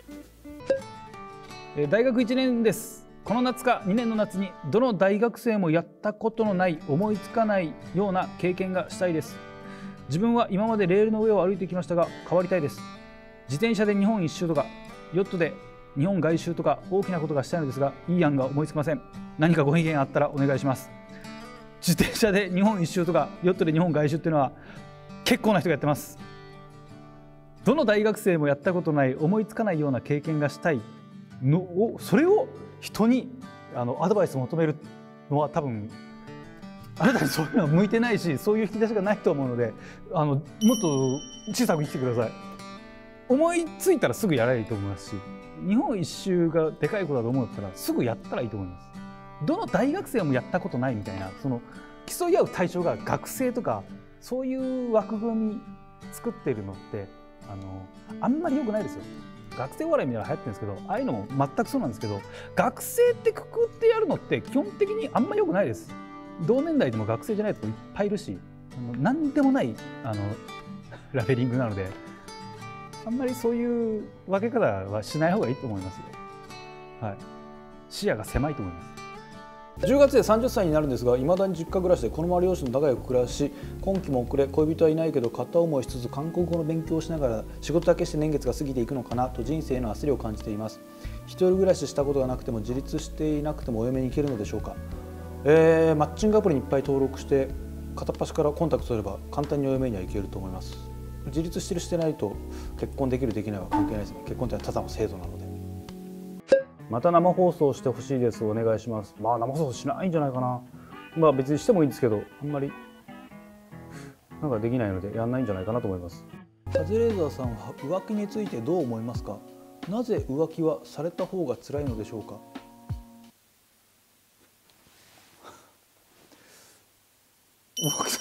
S1: 大学1年です。この夏か2年の夏にどの大学生もやったことのない、思いつかないような経験がしたいです。自分は今までレールの上を歩いてきましたが変わりたいです。自転車で日本一周とかヨットで日本外周とか大きなことがしたいのですが、いい案が思いつきません。何かご意見あったらお願いします。自転車で日本一周とかヨットで日本外周っていうのは結構な人がやってます。どの大学生もやったことない、思いつかないような経験がしたいのを、それを人にアドバイスを求めるのは多分あなたにそういうのは向いてないし、そういう引き出しがないと思うので、もっと小さく生きてください。思いついたらすぐやらればいいと思いますし、日本一周がでかいことだと思ったらすぐやったらいいと思います。どの大学生もやったことないみたいな、その競い合う対象が学生とかそういう枠組み作ってるのってあんまり良くないですよ。学生お笑いみたいなの流行ってるんですけど、ああいうのも全くそうなんですけど、学生ってくくってやるのって基本的にあんまり良くないです。同年代でも学生じゃない子いっぱいいるし、何でもないラベリングなので、あんまりそういう分け方はしない方がいいと思いますよ。視野が狭いと思います。
S4: 10月で30歳になるんですが、いまだに実家暮らしでこのまま両親と仲良く暮らし、今期も遅れ、恋人はいないけど片思いしつつ韓国語の勉強をしながら仕事だけして年月が過ぎていくのかなと人生への焦りを感じています。一人暮らししたことがなくても自立していなくてもお嫁に行けるのでしょうか。マッチングアプリにいっぱい登録して片っ端からコンタクトすれば簡単にお嫁には行けると思います。自立してるしてないと結婚できるできないは関係ないですね。結婚ってただの制度なので。また生放送してほしいです。お願いします。生放送しないんじゃないかな。別にしてもいいんですけど、あんまりなんかできないのでやんないんじゃないかなと思います。カズレーザーさんは浮気についてどう思いますか。なぜ浮気はされた方が辛いのでしょうか。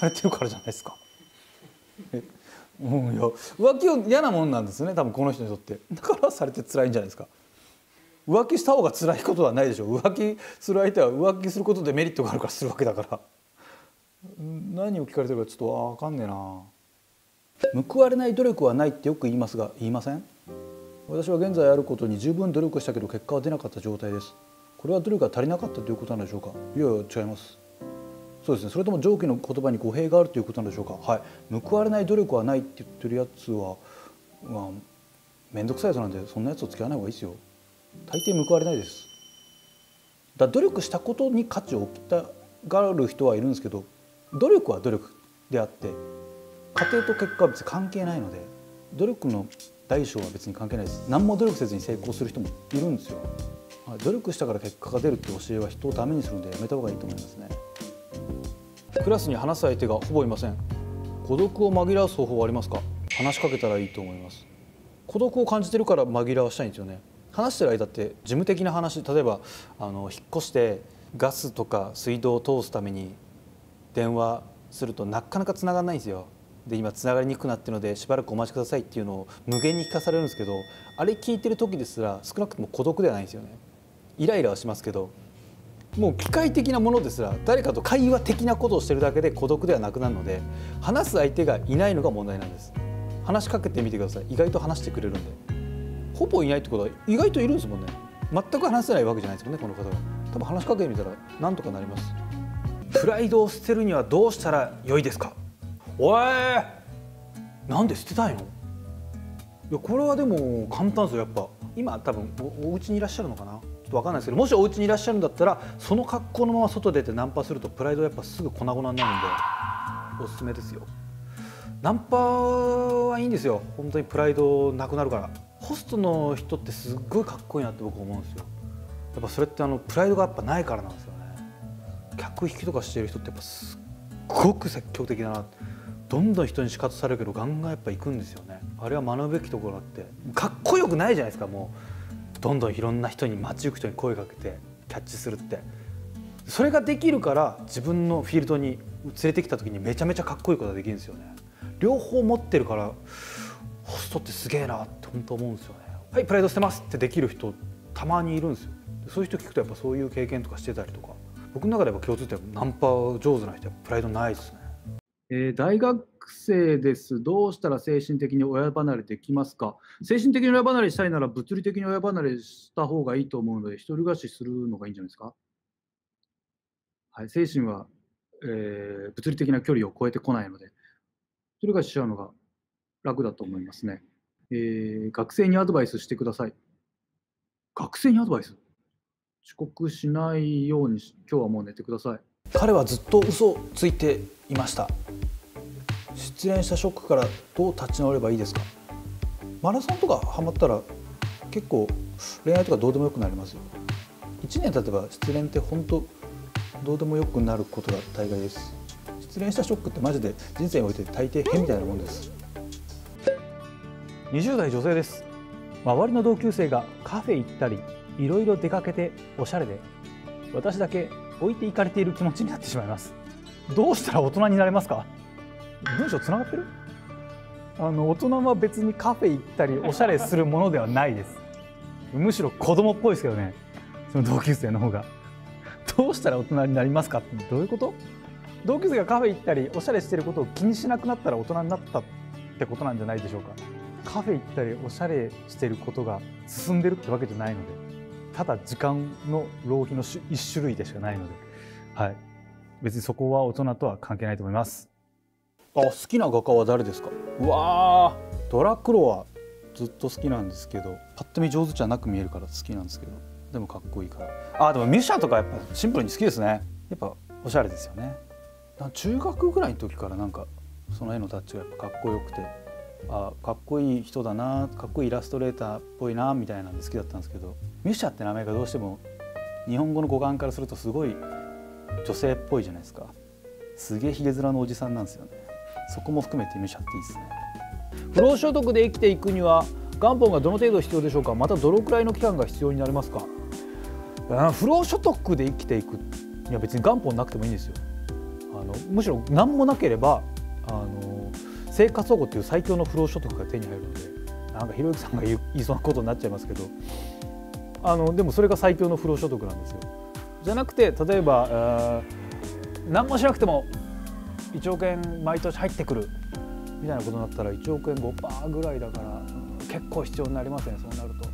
S4: されてるからじゃないですか。いや浮気を嫌なもんなんですよね、多分この人にとって。だからされて辛いんじゃないですか。浮気した方が辛いことはないでしょう。浮気する相手は浮気することでメリットがあるからするわけだから。何を聞かれてるかちょっと分かんねえな。報われない努力はないってよく言いますが、言いません？私は現在あることに十分努力したけど結果は出なかった状態です。これは努力が足りなかったということなのでしょうか？いやいや違います。そうですね。それとも上記の言葉に語弊があるということなのでしょうか？はい。報われない努力はないって言ってるやつは、面倒くさいやつなんで、そんなやつと付き合わない方がいいですよ。大抵報われないです。だから努力したことに価値を置きたがる人はいるんですけど、努力は努力であって過程と結果は別に関係ないので、努力の大小は別に関係ないです。何も努力せずに成功する人もいるんですよ。努力したから結果が出るって教えは人をダメにするのでやめた方がいいと思いますね。クラスに話す相手がほぼいません。孤独を紛らわす方法はありますか？話しかけたらいいと思います。孤独を感じてるから紛らわしたいんですよね。話してる間って事務的な話、例えば引っ越してガスとか水道を通すために電話するとなかなかつながらないんですよ。で今つながりにくくなってるのでしばらくお待ちくださいっていうのを無限に聞かされるんですけど、あれ聞いてる時ですら少なくとも孤独ではないんですよね。イライラはしますけど、もう機械的なものですら誰かと会話的なことをしてるだけで孤独ではなくなるので、話す相手がいないのが問題なんです。話しかけてみてください。意外と話してくれるんで。ほぼいないってことは意外といるんですもんね。全く話せないわけじゃないですもんね、この方は。多分話しかけてみたらなんとかなります。プライドを捨てるにはどうしたら良いですか？おい、なんで捨てたいの？いやこれはでも簡単ですよ。やっぱ今多分お家にいらっしゃるのかな、ちょっと分かんないですけど、もしお家にいらっしゃるんだったらその格好のまま外出てナンパするとプライドやっぱすぐ粉々になるんでおすすめですよ。ナンパはいいんですよ。本当にプライドなくなるから。ホストの人ってすっごいかっこいいなって僕思うんですよ。やっぱそれってプライドがやっぱないからなんですよね。客引きとかしてる人ってやっぱすっごく積極的だな。どんどん人に仕方されるけどガンガンやっぱ行くんですよね。あれは学ぶべきところがあって、かっこよくないじゃないですか。もうどんどんいろんな人に街行く人に声かけてキャッチするって、それができるから自分のフィールドに連れてきた時にめちゃめちゃかっこいいことができるんですよね。両方持ってるからホストってすげえなって本当思うんですよね。はい、プライド捨てますってできる人たまにいるんですよ。そういう人聞くとやっぱそういう経験とかしてたりとか、僕の中では共通点はナンパ上手な人はプライドないですね。
S3: 大学生です。どうしたら精神的に親離れできますか？精神的に親離れしたいなら物理的に親離れした方がいいと思うので、一人暮らしするのがいいんじゃないですか？はい、精神は、物理的な距離を超えてこないので、一人暮らししちゃうのが楽だと思いますね。学生にアドバイスしてください。学生にアドバイス？遅刻しないように今日はもう寝てください。
S4: 彼はずっと嘘をついていました。失恋したショックからどう立ち直ればいいですか？マラソンとかハマったら結構恋愛とかどうでもよくなりますよ。1年経てば失恋って本当どうでもよくなることが大概です。失恋したショックってマジで人生において大抵変みたいなもんです。
S1: 20代女性です。周りの同級生がカフェ行ったりいろいろ出かけておしゃれで、私だけ置いていかれている気持ちになってしまいます。どうしたら大人になれますか？文章つながってる？大人は別にカフェ行ったりおしゃれするものではないです。むしろ子供っぽいですけどね、その同級生の方が。どうしたら大人になりますかってどういうこと？同級生がカフェ行ったりおしゃれしてることを気にしなくなったら大人になったってことなんじゃないでしょうか。カフェ行ったりおしゃれしてることが進んでるってわけじゃないので、ただ時間の浪費の一種類でしかないので、はい、別にそこは大人とは関係ないと思います。
S4: 好きな画家は誰ですか？うわー、ドラクロはずっと好きなんですけど、パッと見上手じゃなく見えるから好きなんですけど、でもかっこいいから。でもミュシャとかやっぱシンプルに好きですね。やっぱおしゃれですよね。中学ぐらいの時からなんかその絵のタッチがやっぱかっこよくて、かっこいい人だな、かっこいいイラストレーターっぽいなみたいなんで好きだったんですけど、ミュシャって名前がどうしても日本語の語感からするとすごい女性っぽいじゃないですか。すげえひげ面のおじさんなんですよね。そこも含めてミュシャっていいですね。
S1: 不労所得で生きていくには元本がどの程度必要でしょうか？またどのくらいの期間が必要になりますか？不労所得で生きていくには別に元本なくてもいいんですよ。
S4: むしろ何もなければ生活保護っていう最強の不労所得が手に入るので、なんかひろゆきさんが言いそうなことになっちゃいますけど、でもそれが最強の不労所得なんですよ。じゃなくて例えば何もしなくても1億円毎年入ってくるみたいなことになったら1億円 5% ぐらいだから結構必要になりますね。そうなると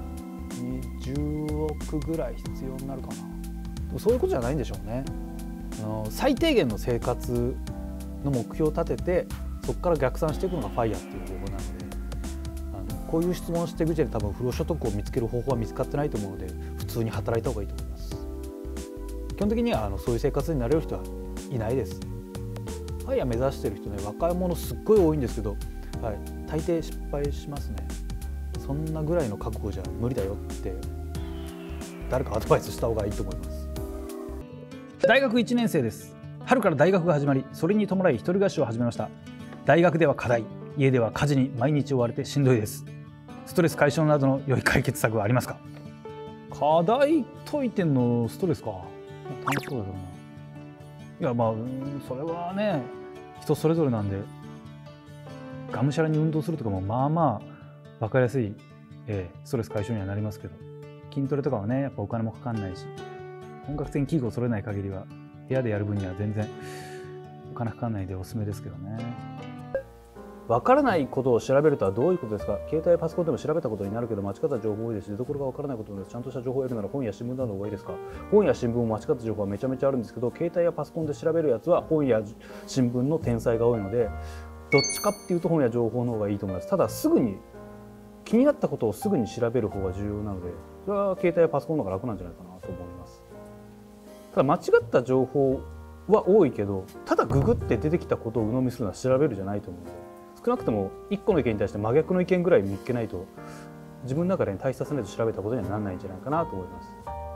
S4: 20億ぐらい必要になるかな。でもそういうことじゃないんでしょうね。最低限の生活の目標を立ててそこから逆算していくのがファイヤーっていう方法なので、こういう質問していくうちに多分不労所得を見つける方法は見つかってないと思うので、普通に働いた方がいいと思います。基本的にはそういう生活になれる人はいないです。ファイヤー目指してる人ね、若い者すっごい多いんですけど、はい、大抵失敗しますね。そんなぐらいの覚悟じゃ無理だよって誰かアドバイスした方がいいと思います。大学1年生です。春から大学が始まり、それに伴い一人暮らしを始めました。大学では課題、家では家事に毎日追われてしんどいです。ストレス解消などの良い解決策はありますか？課題解いてんのストレスか。楽しそうだけどな。いやそれはね人それぞれなんで、がむしゃらに運動するとかもまあまあ分かりやすい、ストレス解消にはなりますけど、筋トレとかはねやっぱお金もかかんないし、本格的に器具を揃えない限りは部屋でやる分には全然お金かかんないでおすすめですけどね。分からないことを調べるとはどういうことですか？携帯やパソコンでも調べたことになるけど間違った情報多いですし、出どころが分からないことです。ちゃんとした情報を得るなら本や新聞などの方がいいですか？本や新聞も間違った情報はめちゃめちゃあるんですけど、携帯やパソコンで調べるやつは本や新聞の天才が多いので、どっちかっていうと本や情報の方がいいと思います。ただすぐに気になったことをすぐに調べる方が重要なので、それは携帯やパソコンの方が楽なんじゃないかなと思います。ただ間違った情報は多いけど、ただググって出てきたことを鵜呑みするのは調べるじゃないと思うので、少なくとも1個の意見に対して真逆の意見ぐらい見つけないと、自分の中で大切させないと調べたことにはならないんじゃないかなと思います。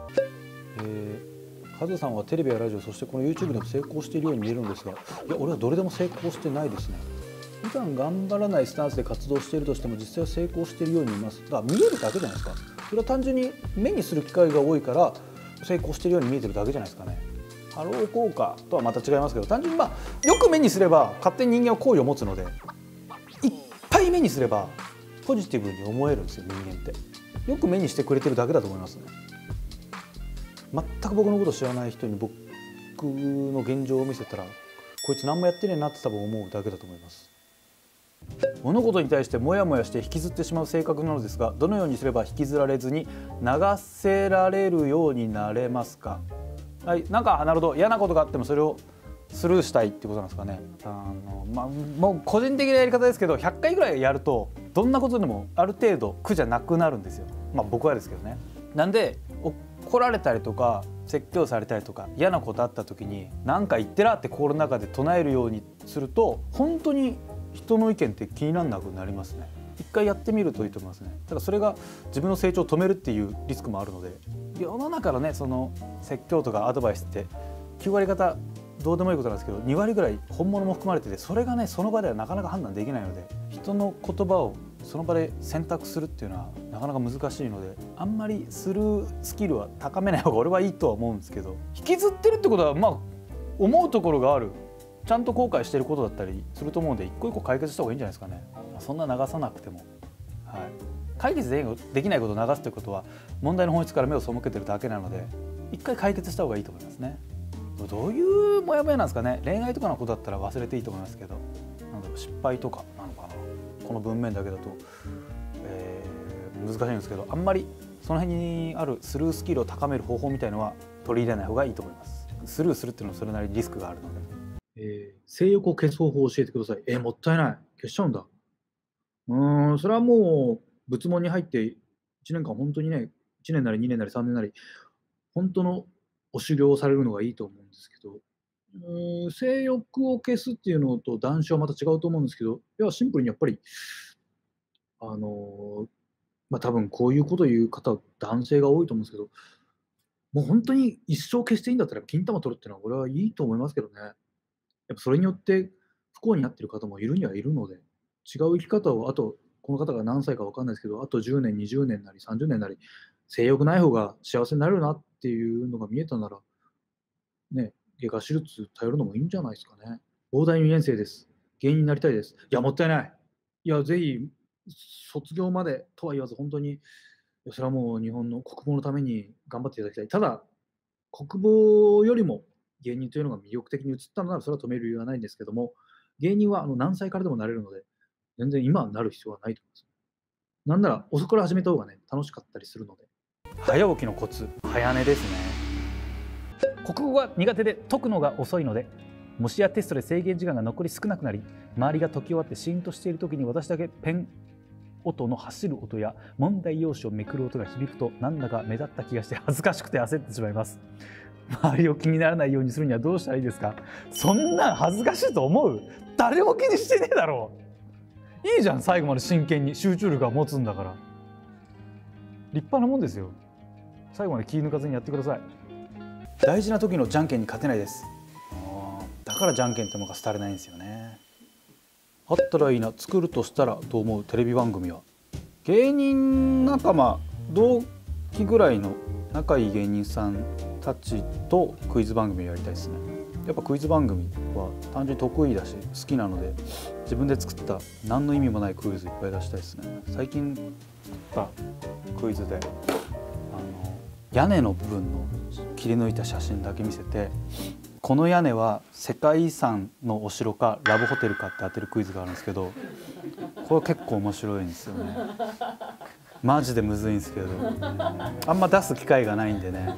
S4: カズさんはテレビやラジオ、そしてこの YouTube でも成功しているように見えるんですが、いや俺はどれでも成功してないですね。普段頑張らないスタンスで活動しているとしても実際は成功しているように見えます。だから見えるだけじゃないですか。それは単純に目にする機会が多いから成功しているように見えてるだけじゃないですかね。ハロー効果とはまた違いますけど、単純によく目にすれば勝手に人間は好意を持つので、いっぱい目にすればポジティブに思えるんですよ。人間ってよく目にしてくれてるだけだと思いますね。全く僕のことを知らない人に僕の現状を見せたら、こいつ何もやってねえなって多分思うだけだと思います。物事に対してモヤモヤして引きずってしまう性格なのですが、どのようにすれば引きずられずに流せられるようになれますか？はい、なんかなるほど、嫌なことがあってもそれをスルーしたいってことなんですかね。もう個人的なやり方ですけど、100回ぐらいやるとどんなことでもある程度苦じゃなくなるんですよ。僕はですけどね。なんで怒られたりとか説教されたりとか嫌なことあった時に何か言ってらって心の中で唱えるようにすると、本当に人の意見って気にならなくなりますね。一回やってみるといいと思いますね。ただそれが自分の成長を止めるっていうリスクもあるので、世の中のねその説教とかアドバイスって9割方どうでもいいことなんですけど、2割ぐらい本物も含まれてて、それがねその場ではなかなか判断できないので、人の言葉をその場で選択するっていうのはなかなか難しいので、あんまりするスキルは高めない方が俺はいいとは思うんですけど、引きずってるってことは思うところがある、ちゃんと後悔してることだったりすると思うので、一個一個解決した方がいいんじゃないですかね。そんな流さなくても、はい、解決できないことを流すということは問題の本質から目を背けてるだけなので、一回解決した方がいいと思いますね。どういうモヤモヤなんですかね。恋愛とかのことだったら忘れていいと思いますけど、失敗とかなのかな、この文面だけだと、難しいんですけど、あんまりその辺にあるスルースキルを高める方法みたいのは取り入れない方がいいと思います。スルーするっていうのはそれなりにリスクがあるので。
S3: 性欲を消す方法を教えてください。もったいない。消しちゃうんだ。それはもう仏門に入って1年間本当にね、1年なり2年なり3年なり本当のお修行をされるのがいいと思うんですけど、性欲を消すっていうのと断酒はまた違うと思うんですけど、シンプルにやっぱり多分こういうことを言う方男性が多いと思うんですけど、もう本当に一生消していいんだったら金玉取るっていうのは俺はいいと思いますけどね。やっぱそれによって不幸になっている方もいるにはいるので、違う生き方を、あとこの方が何歳か分かんないですけど、あと10年20年なり30年なり性欲ない方が幸せになるなっていうのが見えたならね、 外科手術頼るのもいいんじゃないですかね。膨大2年生です。芸人になりたいです。いや、もったいない。いや、ぜひ、卒業までとは言わず、本当に、いやそれはもう日本の国防のために頑張っていただきたい。ただ、国防よりも芸人というのが魅力的に映ったのなら、それは止める理由はないんですけども、芸人は何歳からでもなれるので、全然今はなる必要はないと思います。なんなら遅くから始めた方がね、楽しかったりするので。
S1: 早起きのコツ、早寝ですね。国語が苦手で解くのが遅いので、模試やテストで制限時間が残り少なくなり、周りが解き終わってシーンとしている時に私だけペン音の走る音や問題用紙をめくる音が響くと、なんだか目立った気がして恥ずかしくて焦ってしまいます。周りを気にならないようにするにはどうしたらいいですか？そんなん恥ずかしいと思う？誰も気にしてねえだろう。いいじゃん、最後まで真剣に集中力が持つんだから。立派なもんですよ。最後まで気抜かずにやってください。大事な時のじゃんけんに勝てないです。だからじゃんけんってものが廃れないんですよね。あったらいいな、作るとしたらと思うテレビ番組は、芸人仲間同期ぐらいの仲いい芸人さんたちとクイズ番組をやりたいですね。やっぱクイズ番組は単純に得意だし好きなので、自分で作った何の意味もないクイズいっぱい出したいですね。最近作ったクイズで屋根の部分の切り抜いた写真だけ見せて、この屋根は世界遺産のお城かラブホテルかって当てるクイズがあるんですけど、これ結構面白いんですよね。マジでむずいんですけど、あんま出す機会がないんでね、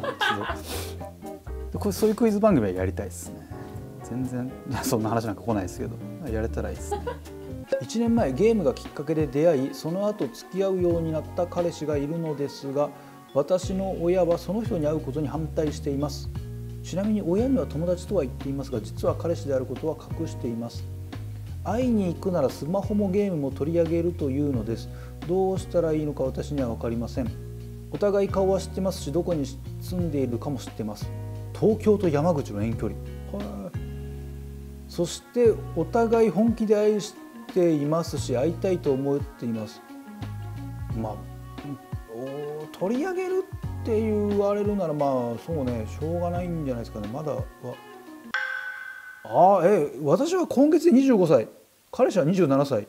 S1: そういうクイズ番組はやりたいですね。全然そんな話なんか来ないですけど、やれたらいいですね。1年前ゲームがきっかけで出会い、その後付き合うようになった彼氏がいるのですが、私の親はその人に会うことに反対しています。ちなみに親には友達とは言っていますが、実は彼氏であることは隠しています。会いに行くならスマホもゲームも取り上げるというのです。どうしたらいいのか私には分かりません。お互い顔は知ってますし、どこに住んでいるかも知ってます。東京と山口の遠距離。そしてお互い本気で愛していますし、会いたいと思っています。取り上げるって言われるなら、そうね、しょうがないんじゃないですかね。まだは私は今月で25歳、彼氏は27歳。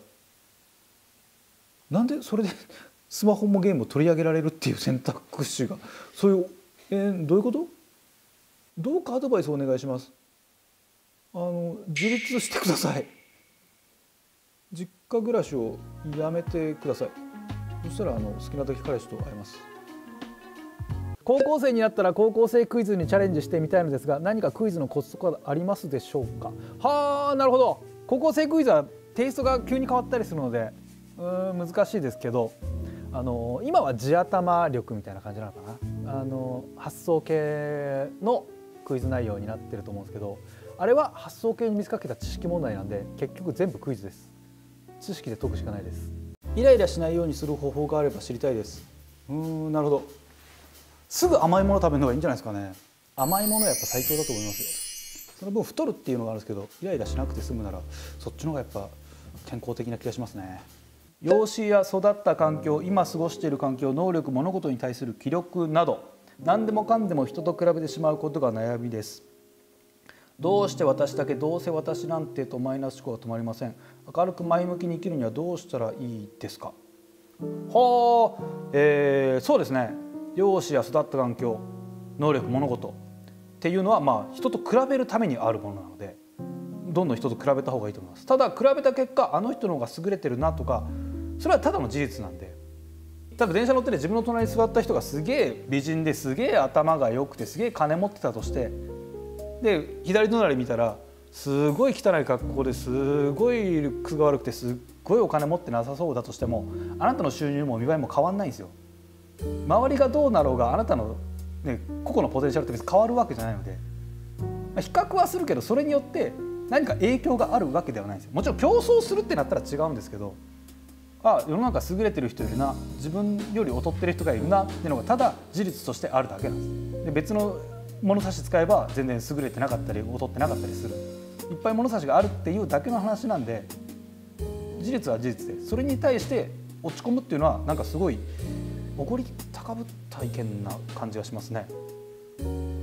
S1: なんでそれでスマホもゲームを取り上げられるっていう選択肢が、そういう、どういうこと？どうかアドバイスお願いします。自立してください。実家暮らしをやめてください。そしたら好きな時彼氏と会えます。高校生になったら高校生クイズにチャレンジしてみたいのですが、何かクイズのコツとかありますでしょうか？はあ、なるほど。高校生クイズはテイストが急に変わったりするので難しいですけど、今は地頭力みたいな感じなのかな。発想系のクイズ内容になってると思うんですけど、あれは発想系に見せかけた知識問題なんで、結局全部クイズです。知識で解くしかないです。イライラしないようにする方法があれば知りたいです。なるほど。すぐ甘いもの食べるのがいいんじゃないですかね。甘いものはやっぱ最強だと思いますよ。その分太るっていうのがあるんですけど、イライラしなくて済むならそっちの方がやっぱ健康的な気がしますね。養子や育った環境、今過ごしている環境、能力、物事に対する気力など、何でもかんでも人と比べてしまうことが悩みです。どうして私だけ、どうせ私なんてとマイナス思考が止まりません。明るく前向きに生きるにはどうしたらいいですか？そうですね。容姿や育った環境、能力、物事っていうのは人と比べるためにあるものなので、どんどん人と比べた方がいいと思います。ただ比べた結果、あの人の方が優れてるなとか、それはただの事実なんで。多分電車乗ってて自分の隣に座った人がすげえ美人ですげえ頭が良くてすげえ金持ってたとして、で左隣見たらすごい汚い格好ですごいルックスが悪くてすっごいお金持ってなさそうだとしても、あなたの収入も見栄えも変わんないんですよ。周りがどうなろうがあなたの、個々のポテンシャルって別に変わるわけじゃないので、比較はするけどそれによって何か影響があるわけではないんですよ。もちろん競争するってなったら違うんですけど、世の中優れてる人いるな、自分より劣ってる人がいるなっていうのがただ事実としてあるだけなんです。で別の物差し使えば全然優れてなかったり劣ってなかったりする、いっぱい物差しがあるっていうだけの話なんで、事実は事実で、それに対して落ち込むっていうのはなんかすごいおごり高ぶった意見な感じがしますね。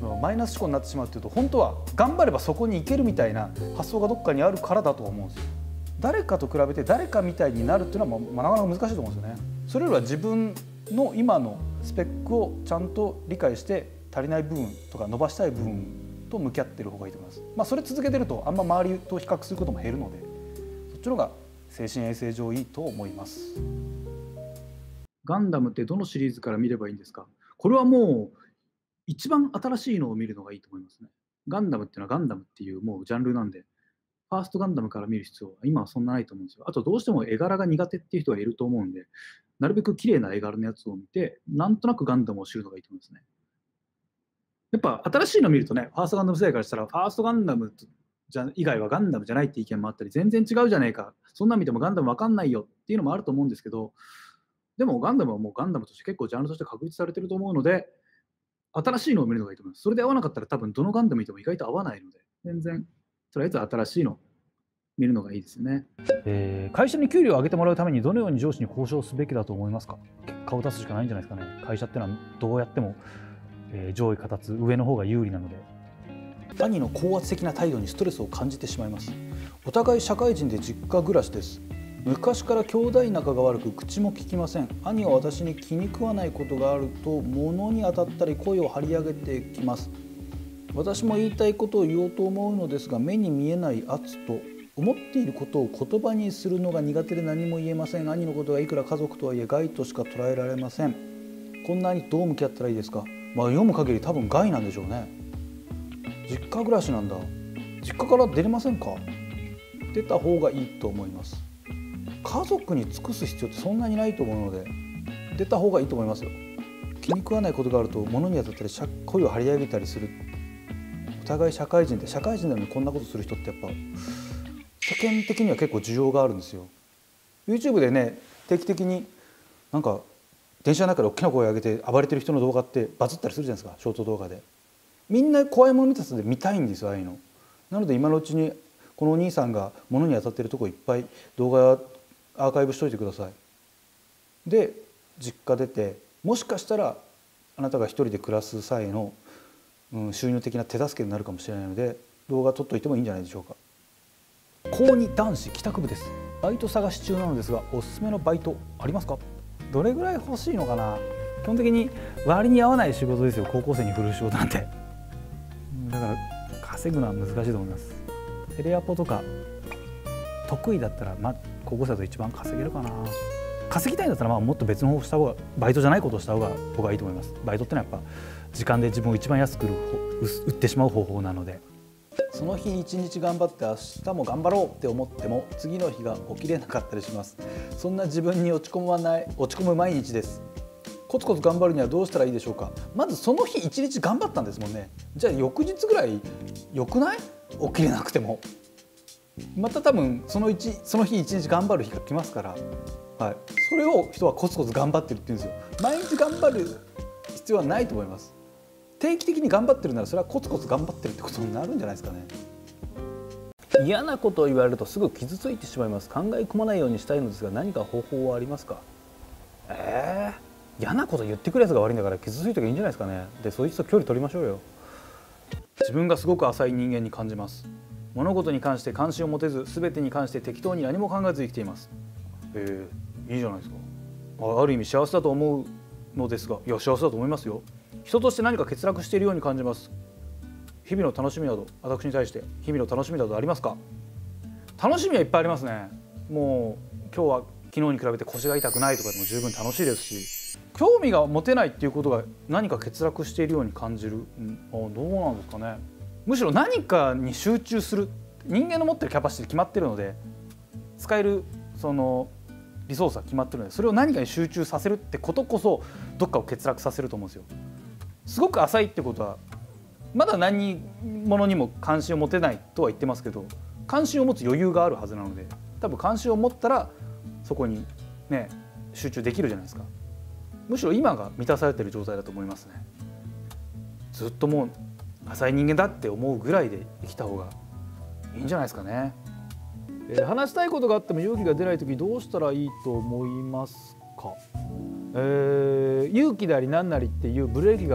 S4: のマイナス思考になってしまうっていうと、本当は頑張ればそこに行けるみたいな発想がどっかにあるからだと思うんですよ。誰かと比べて誰かみたいになるっていうのはなかなか難しいと思うんですよね。それよりは自分の今のスペックをちゃんと理解して足りない部分とか伸ばしたい部分と向き合ってる方がいいと思います。それ続けてるとあんま周りと比較することも減るので、そっちの方が精神衛生上いいと思います。
S3: ガンダムってどのシリーズから見ればいいんですか？これはもう一番新しいのを見るのがいいと思いますね。ガンダムっていうのはガンダムっていうもうジャンルなんで、ファーストガンダムから見る必要は今はそんなないと思うんですよ。あとどうしても絵柄が苦手っていう人がいると思うんで、なるべく綺麗な絵柄のやつを見て、なんとなくガンダムを知るのがいいと思いますね。やっぱ新しいのを見るとね、ファーストガンダム世代からしたら、ファーストガンダム以外はガンダムじゃないって意見もあったり、全然違うじゃねえか、そんなん見てもガンダムわかんないよっていうのもあると思うんですけど、でもガンダムはもうガンダムとして結構ジャンルとして確立されてると思うので、新しいのを見るのがいいと思います。それで合わなかったら多分どのガンダム見ても意外と合わないので、全然とりあえず新しいのを見るのがいいですよね。
S1: 会社に給料を上げてもらうためにどのように上司に交渉すべきだと思いますか？結果を出すしかないんじゃないですかね。会社ってのはどうやっても、上位形上の方が有利なので。
S4: 兄の高圧的な態度にストレスを感じてしまいます。お互い社会人で実家暮らしです。昔から兄弟仲が悪く口も利きません。兄は私に気に食わないことがあると物に当たったり声を張り上げてきます。私も言いたいことを言おうと思うのですが、目に見えない圧と思っていることを言葉にするのが苦手で何も言えません。兄のことはいくら家族とはいえ害としか捉えられません。こんな兄とどう向き合ったらいいですか？読む限り多分害なんでしょうね。実家暮らしなんだ。実家から出れませんか？出た方がいいと思います。家族に尽くす必要ってそんなにないと思うので、出た方がいいと思いますよ。気に食わないことがあると物に当たったり声を張り上げたりする。お互い社会人でなのにこんなことする人ってやっぱ世間的には結構需要があるんですよ。 YouTube でね、定期的になんか電車の中で大きな声を上げて暴れてる人の動画ってバズったりするじゃないですか。ショート動画でみんな怖いもの見たさで見たいんですよ、ああいうの。なので今のうちにこのお兄さんが物に当たってるとこいっぱい動画アーカイブしといてください。で実家出て、もしかしたらあなたが一人で暮らす際の、収入的な手助けになるかもしれないので、動画撮っといてもいいんじゃないでしょうか。高2男子帰宅部です。バイト探し中なのですが、おすすめのバイトありますか？どれぐらい欲しいのかな。基本的に割に合わない仕事ですよ、高校生に振る仕事なんて。だから稼ぐのは難しいと思います。テレアポとか得意だったら、高校生だと一番稼げるかな。稼ぎたいんだったらもっと別の方法した方が、バイトじゃないことをした方が僕はいいと思います。バイトってのはやっぱ時間で自分を一番安く売ってしまう方法なので。その日一日頑張って明日も頑張ろうって思っても次の日が起きれなかったりします。そんな自分に落ち込む毎日です。コツコツ頑張るにはどうしたらいいでしょうか。まずその日一日頑張ったんですもんね。じゃあ翌日ぐらい良くない？起きれなくても。また多分その日一日頑張る日が来ますから、それを人はコツコツ頑張ってるって言うんですよ。毎日頑張る必要はないと思います。定期的に頑張ってるならそれはコツコツ頑張ってるってことになるんじゃないですかね。嫌なことを言われるとすぐ傷ついてしまいます。考え込まないようにしたいのですが、何か方法はありますか？嫌なこと言ってくるやつが悪いんだから傷ついていいんじゃないですかね。でそいつと距離取りましょうよ。自分がすごく浅い人間に感じます。物事に関して関心を持てず、全てに関して適当に何も考えず生きています。いいじゃないですか。ある意味幸せだと思うのですが、いや幸せだと思いますよ。人として何か欠落しているように感じます。日々の楽しみなど、私に対して日々の楽しみなどありますか？楽しみはいっぱいありますね。もう今日は昨日に比べて腰が痛くないとかでも十分楽しいですし、興味が持てないっていうことが何か欠落しているように感じる、どうなんですかね。むしろ何かに集中する、人間の持ってるキャパシティ決まってるので、使えるそのリソースは決まってるので、それを何かに集中させるってことこそどっかを欠落させると思うんですよ。すごく浅いってことはまだ何者にも関心を持てないとは言ってますけど、関心を持つ余裕があるはずなので、多分関心を持ったらそこにね集中できるじゃないですか。むしろ今が満たされてる状態だと思いますね。ずっともう浅い人間だって思うぐらいで生きた方がいいんじゃないですかね。話したいことがあっても勇気が出ないときどうしたらいいと思いますか？勇気であり何なりっていうブレーキが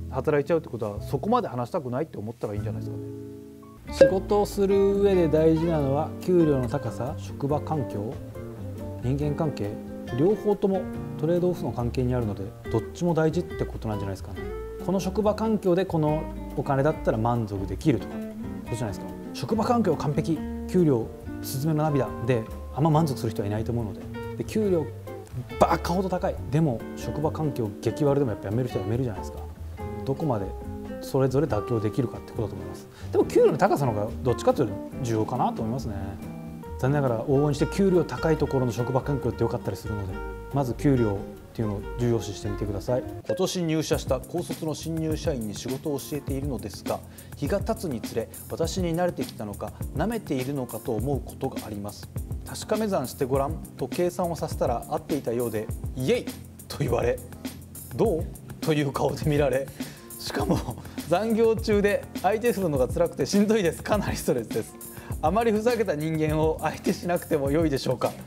S1: 働いちゃうってことはそこまで話したくないって思ったらいいんじゃないですかね。
S4: 仕事をする上で大事なのは給料の高さ、職場環境、人間関係、両方ともトレードオフの関係にあるので、どっちも大事ってことなんじゃないですかね。この職場環境でこのお金だったら満足できるとかことじゃないですか。職場環境完璧、給料スズメの涙であんま満足する人はいないと思うので、給料バカほど高い、でも職場環境激悪でもやっぱ辞める人は辞めるじゃないですか。どこまでそれぞれ妥協できるかってことだと思います。でも給料の高さの方がどっちかというと重要かなと思いますね。残念ながら往々にして給料高いところの職場環境って良かったりするので、まず給料っていうのを重要視してみてください。
S5: 今年入社した高卒の新入社員に仕事を教えているのですが、日が経つにつれ私に慣れてきたのか舐めているのかと思うことがあります。確かめ算してごらんと計算をさせたら合っていたようで、イエイと言われ、どうという顔で見られ、しかも残業中で相手するのが辛くてしんどいです。かなりストレスです。あまりふざけた人間を相手しなくても良いでしょうか。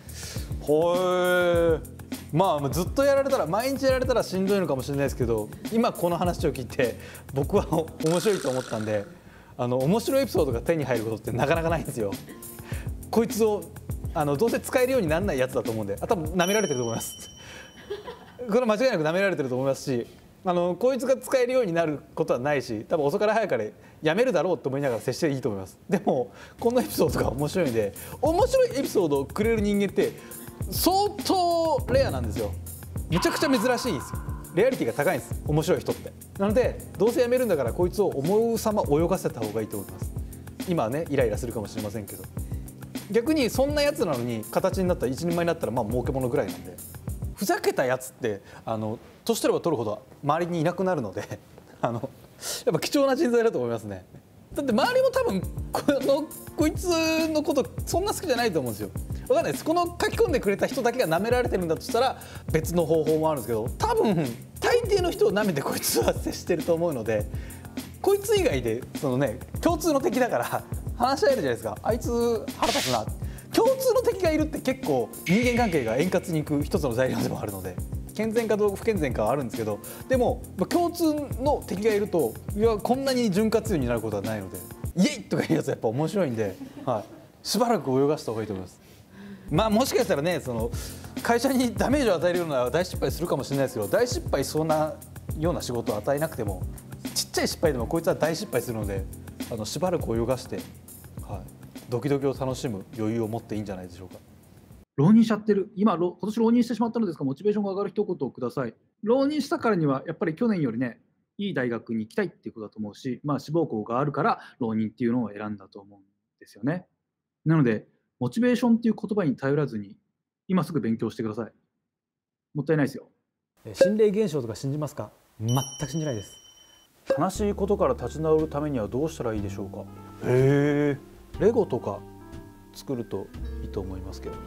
S5: まあずっとやられたら、毎日やられたらしんどいのかもしれないですけど、今この話を聞いて僕は面白いと思ったんで、面白いエピソードが手に入ることってなかなかないんですよ。こいつをどうせ使えるようにならないやつだと思うんで、多分舐められてると思います。これは間違いなく舐められてると思いますし、こいつが使えるようになることはないし、多分遅かれ早かれやめるだろうと思いながら接していいと思います。でもこのエピソードが面白いんで、面白いエピソードをくれる人間って相当レアなんですよ。めちゃくちゃ珍しいんですよ。レアリティが高いんです、面白い人って。なのでどうせやめるんだからこいつを思う様泳がせた方がいいと思います。今はねイライラするかもしれませんけど、逆にそんなやつなのに形になったら一人前になったらまあ儲けものぐらいなんで、ふざけたやつって年取れば取るほど周りにいなくなるのでやっぱ貴重な人材だと思いますね。だって周りも多分こいつのことそんな好きじゃないと思うんですよ。わかんないです。この書き込んでくれた人だけが舐められてるんだとしたら別の方法もあるんですけど、多分大抵の人を舐めてこいつは接してると思うので、こいつ以外で共通の敵だから話し合えるじゃないですか。あいつ腹立つな、共通の敵がいるって結構人間関係が円滑にいく一つの材料でもあるので、健全かどうか不健全かはあるんですけど、でも共通の敵がいるとこんなに潤滑油になることはないので、イエイとかいうやつはやっぱ面白いんで、しばらく泳がした方がいいと思います。まあもしかしたらね、会社にダメージを与えるような大失敗するかもしれないですけど、大失敗しそうなような仕事を与えなくても、ちっちゃい失敗でもこいつは大失敗するので、しばらく泳がして、ドキドキを楽しむ余裕を持っていいんじゃないでしょうか。
S3: 浪人しちゃってる、今年浪人してしまったのですが、モチベーションが上がる一言をください。浪人したからにはやっぱり去年よりね、いい大学に行きたいっていうことだと思うし、志望校があるから浪人っていうのを選んだと思うんですよね。なのでモチベーションっていう言葉に頼らずに今すぐ勉強してください。もったいないですよ。
S4: 心霊現象とか信じますか？全く信じないです。
S1: 悲しいことから立ち直るためにはどうしたらいいでしょうか。レゴとか作るといいと思いますけどね。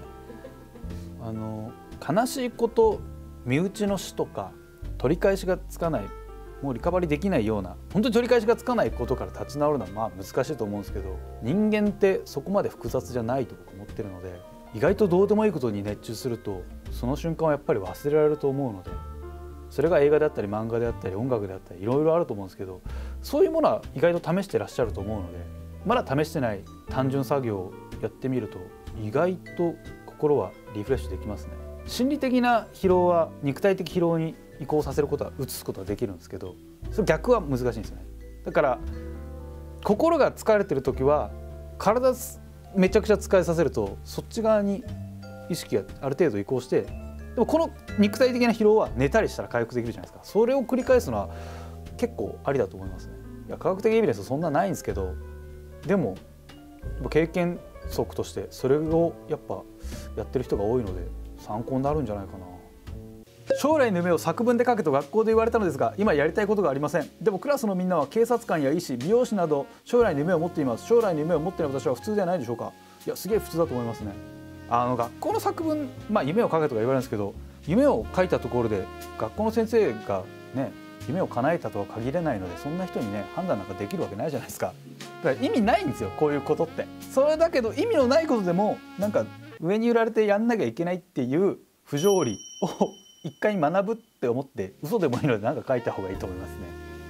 S1: 悲しいこと、身内の死とか取り返しがつかない、もうリカバリーできないような、本当に取り返しがつかないことから立ち直るのは難しいと思うんですけど、人間ってそこまで複雑じゃないと僕思ってるので、意外とどうでもいいことに熱中するとその瞬間はやっぱり忘れられると思うので、それが映画であったり漫画であったり音楽であったりいろいろあると思うんですけど、そういうものは意外と試してらっしゃると思うので、まだ試してない単純作業をやってみると意外と心はリフレッシュできますね。心理的な疲労は肉体的疲労に移行させることは移すことはできるんですけど、それ逆は難しいんですよね。だから心が疲れてる時は体めちゃくちゃ疲れさせるとそっち側に意識がある程度移行して、でもこの肉体的な疲労は寝たりしたら回復できるじゃないですか。それを繰り返すのは結構ありだと思いますね。いや科学的エビデンスそんなないんですけど、でも経験則としてそれをやっぱやってる人が多いので参考になるんじゃないかな。将来の夢を作文で書けと学校で言われたのですが、今やりたいことがありません。でもクラスのみんなは警察官や医師、美容師など将来の夢を持っています。将来の夢を持っている私は普通ではないでしょうか。いやすげえ普通だと思いますね。学校の作文、夢を書けとか言われるんですけど、夢を書いたところで学校の先生がね夢を叶えたとは限らないので、そんな人にね判断なんかできるわけないじゃないですか。だから意味ないんですよこういうことって。それだけど意味のないことでもなんか上に揺られてやんなきゃいけないっていう不条理を一回学ぶって思って、嘘でもいいので何か書いた方がいいと思いますね。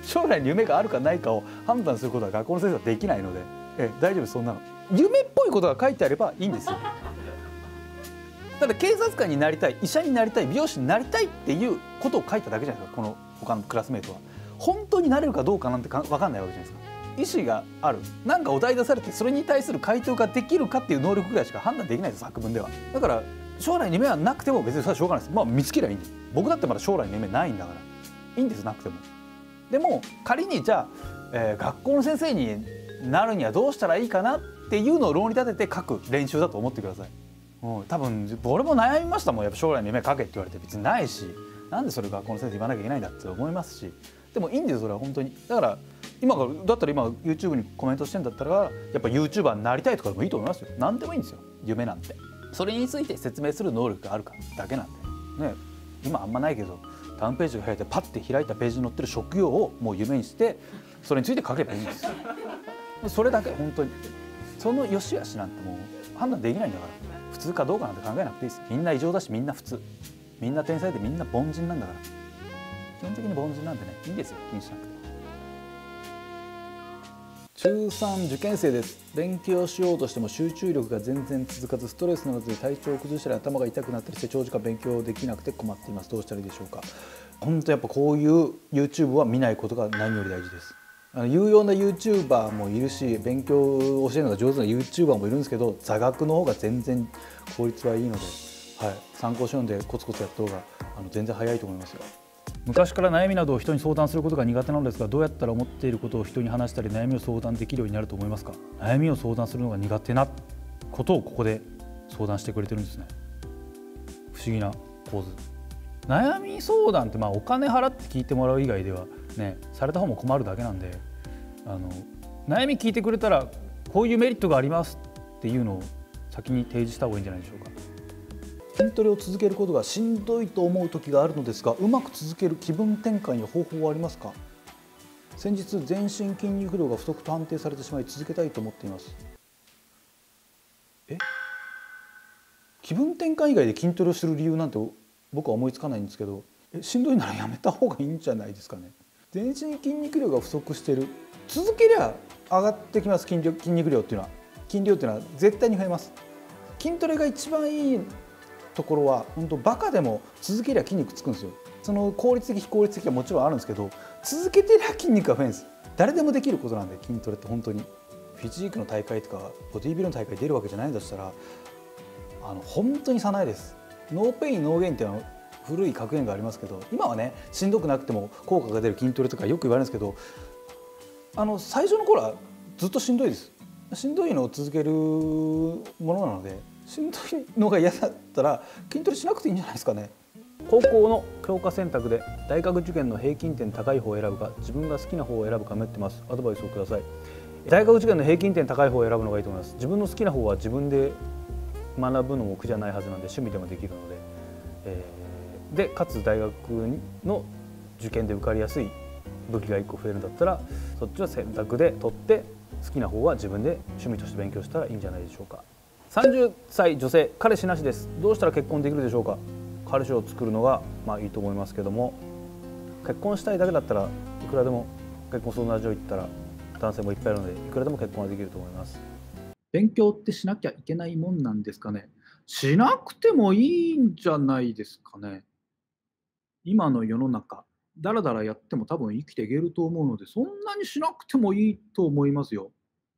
S5: 将来に夢があるかないかを判断することは学校の先生はできないので、大丈夫、そんなの夢っぽいことが書いてあればいいんですよ。ただ警察官になりたい、医者になりたい、美容師になりたいっていうことを書いただけじゃないですか、この他のクラスメートは。本当になれるかどうかなんて分かんないわけじゃないですか。意思がある、なんかお題出されてそれに対する回答ができるかっていう能力ぐらいしか判断できないです、作文では。だから将来に夢はなくても別にそれはしょうがないです。まあ見つけりゃいいんです。僕だってまだ将来の夢ないんだからいいんです、なくても。でも仮にじゃあ、学校の先生になるにはどうしたらいいかなっていうのを論理立てて書く練習だと思ってください。多分俺も悩みましたもん。やっぱ将来の夢書けって言われて別にないし、なんでそれ学校の先生言わなきゃいけないんだって思いますし、でもいいんですよそれは本当に。だからだったら今 YouTube にコメントしてんだったらやっぱ YouTuber になりたいとかでもいいと思いますよ。何でもいいんですよ夢なんて。それについて説明する能力があるかだけなんでね。今あんまないけどタウンページが開いてパッて開いたページに載ってる職業をもう夢にしてそれについて書けばいいんですよ。それだけ本当に。その良し悪しなんてもう判断できないんだから。普通かどうかなんて考えなくていいです。みんな異常だしみんな普通、みんな天才でみんな凡人なんだから。基本的に凡人なんてねいいんですよ、気にしなくて。中3受験生です。勉強しようとしても集中力が全然続かず、ストレスなどで体調を崩したり頭が痛くなったりして長時間勉強できなくて困っています。どうしたらいいでしょうか。本当やっぱこういう YouTube は見ないことが何より大事です。有用な YouTuber もいるし勉強を教えるのが上手な YouTuber もいるんですけど、座学の方が全然効率はいいので、参考書読んでコツコツやった方が全然早いと思いますよ。
S1: 昔から悩みなどを人に相談することが苦手なのですが、どうやったら思っていることを人に話したり悩みを相談できるようになると思いますか。悩みを相談するのが苦手なことをここで相談してくれてるんですね。不思議な構図。悩み相談ってお金払って聞いてもらう以外ではね、された方も困るだけなんで、悩み聞いてくれたらこういうメリットがありますっていうのを先に提示した方がいいんじゃないでしょうか。
S5: 筋トレを続けることがしんどいと思う時があるのですが、うまく続ける気分転換や方法はありますか。先日全身筋肉量が不足と判定されてしまい続けたいと思っています。気分転換以外で筋トレをする理由なんて僕は思いつかないんですけど、しんどいならやめた方がいいんじゃないですかね。全身筋肉量が不足してる、続けりゃ上がってきます。筋肉量っていうのは、筋量っていうのは絶対に増えます。筋トレが一番いいところは本当バカでも続けりゃ筋肉つくんですよ。その効率的非効率的はもちろんあるんですけど、続けてりゃ筋肉が増えるんです。誰でもできることなんで筋トレって本当に。フィジークの大会とかボディービルの大会出るわけじゃないんだとしたら本当に差ないです。ノーペインノーゲインっていうのは古い格言がありますけど、今はねしんどくなくても効果が出る筋トレとかよく言われるんですけど、最初の頃はずっとしんどいです。しんどいのを続けるものなので、しんどいのが嫌だったら筋トレしなくていいんじゃないですかね。
S1: 高校の教科選択で大学受験の平均点高い方を選ぶか自分が好きな方を選ぶか迷ってます。アドバイスをください。大学受験の平均点高い方を選ぶのがいいと思います。自分の好きな方は自分で学ぶのも苦じゃないはずなんで趣味でもできるので、かつ大学の受験で受かりやすい武器が1個増えるんだったらそっちを選択で取って好きな方は自分で趣味として勉強したらいいんじゃないでしょうか。30歳女性、彼氏なしです。どうしたら結婚できるでしょうか。彼氏を作るのがいいと思いますけども、結婚したいだけだったらいくらでも結婚相談所行ったら男性もいっぱいいるのでいくらでも結婚はできると思います。
S3: 勉強ってしなきゃいけないもんなんですかね。しなくてもいいんじゃないですかね。今の世の中だらだらやっても多分生きていけると思うので、そんなにしなくてもいいと思いますよ。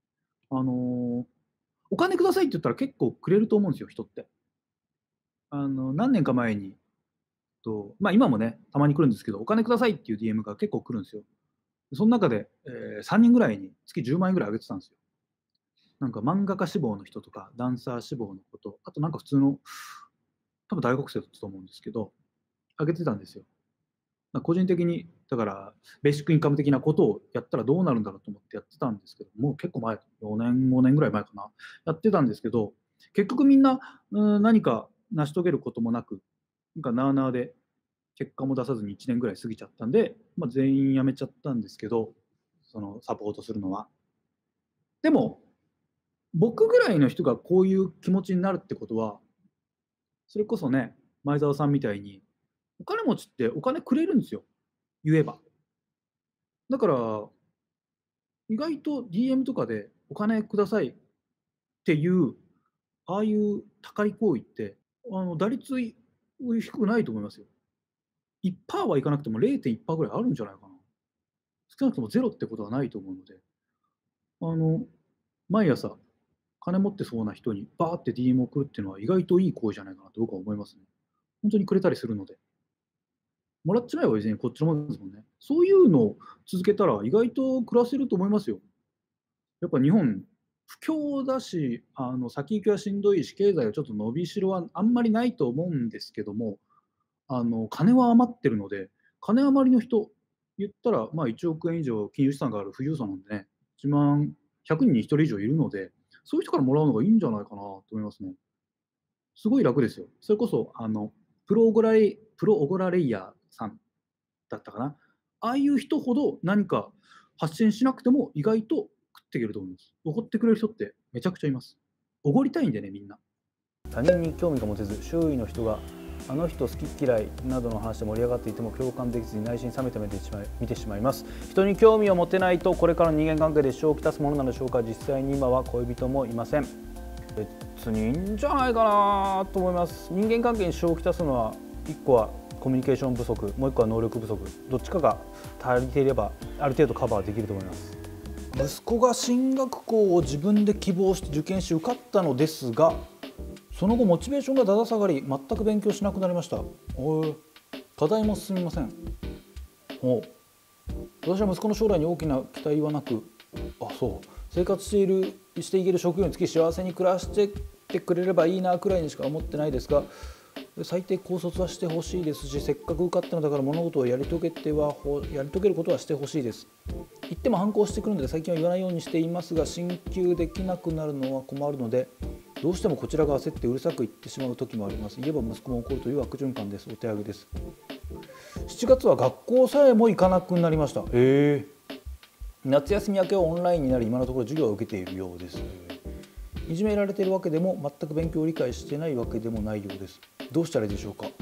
S3: お金くださいって言ったら結構くれると思うんですよ、人って。何年か前に今もねたまに来るんですけど、お金くださいっていう DM が結構来るんですよ。その中で、3人ぐらいに月10万円ぐらいあげてたんですよ。なんか漫画家志望の人とかダンサー志望のこと、あとなんか普通の多分大学生だったと思うんですけどあげてたんですよ。個人的にだからベーシックインカム的なことをやったらどうなるんだろうと思ってやってたんですけど、もう結構前、4年5年ぐらい前かな、やってたんですけど、結局みんな何か成し遂げることもなく、なんかなあなあで結果も出さずに1年ぐらい過ぎちゃったんで、全員辞めちゃったんですけど、そのサポートするのは。でも僕ぐらいの人がこういう気持ちになるってことは、それこそね前澤さんみたいにお金持ちってお金くれるんですよ、言えば。 だから意外と DM とかでお金くださいっていうああいうたかり行為って打率低くないと思いますよ。1%はいかなくても 0.1% ぐらいあるんじゃないかな。少なくともゼロってことはないと思うので、毎朝金持ってそうな人にバーって DM を送るっていうのは意外といい行為じゃないかなと僕は思いますね。本当にくれたりするので。もらっちまえば別にこっちのものですもんね。そういうのを続けたら意外と暮らせると思いますよ。やっぱ日本、不況だし、先行きはしんどいし、経済はちょっと伸びしろはあんまりないと思うんですけども、金は余ってるので、金余りの人、言ったら、まあ、1億円以上金融資産がある富裕層なんでね、1万100人に1人以上いるので、そういう人からもらうのがいいんじゃないかなと思いますね。すごい楽ですよ。それこそ、プロオゴラレイヤーさんだったかな。ああいう人ほど何か発信しなくても意外と食っていけると思います。おごってくれる人ってめちゃくちゃいます。おごりたいんでね、みんな。
S4: 他人に興味が持てず、周囲の人があの人好き嫌いなどの話で盛り上がっていても共感できずに内心冷めて見てしまいます。人に興味を持てないとこれからの人間関係で支障をきたすものなのでしょうか。実際に今は恋人もいません。別にいいんじゃないかなと思います。人間関係に支障をきたすのは1個はコミュニケーション不足、もう1個は能力不足、どっちかが足りていればある程度カバーできると思います。息子が進学校を自分で希望して受験し受かったのですが、その後モチベーションがだだ下がり、全く勉強しなくなりました。課題も進みません。私は息子の将来に大きな期待はなく、生活していける職業につき幸せに暮らしてってくれればいいなくらいにしか思ってないですが、最低高卒はしてほしいですし、せっかく受かったのだから物事をやり遂げることはしてほしいです。言っても反抗してくるので最近は言わないようにしていますが、進級できなくなるのは困るので、どうしてもこちらが焦ってうるさく言ってしまう時もあります。言えば息子も怒るという悪循環です。お手上げです。7月は学校さえも行かなくなりました。夏休み明けはオンラインになり、今のところ授業を受けているようです。いじめられているわけでも全く勉強を理解してないわけでもないようです。どうしたらいいでしょうか。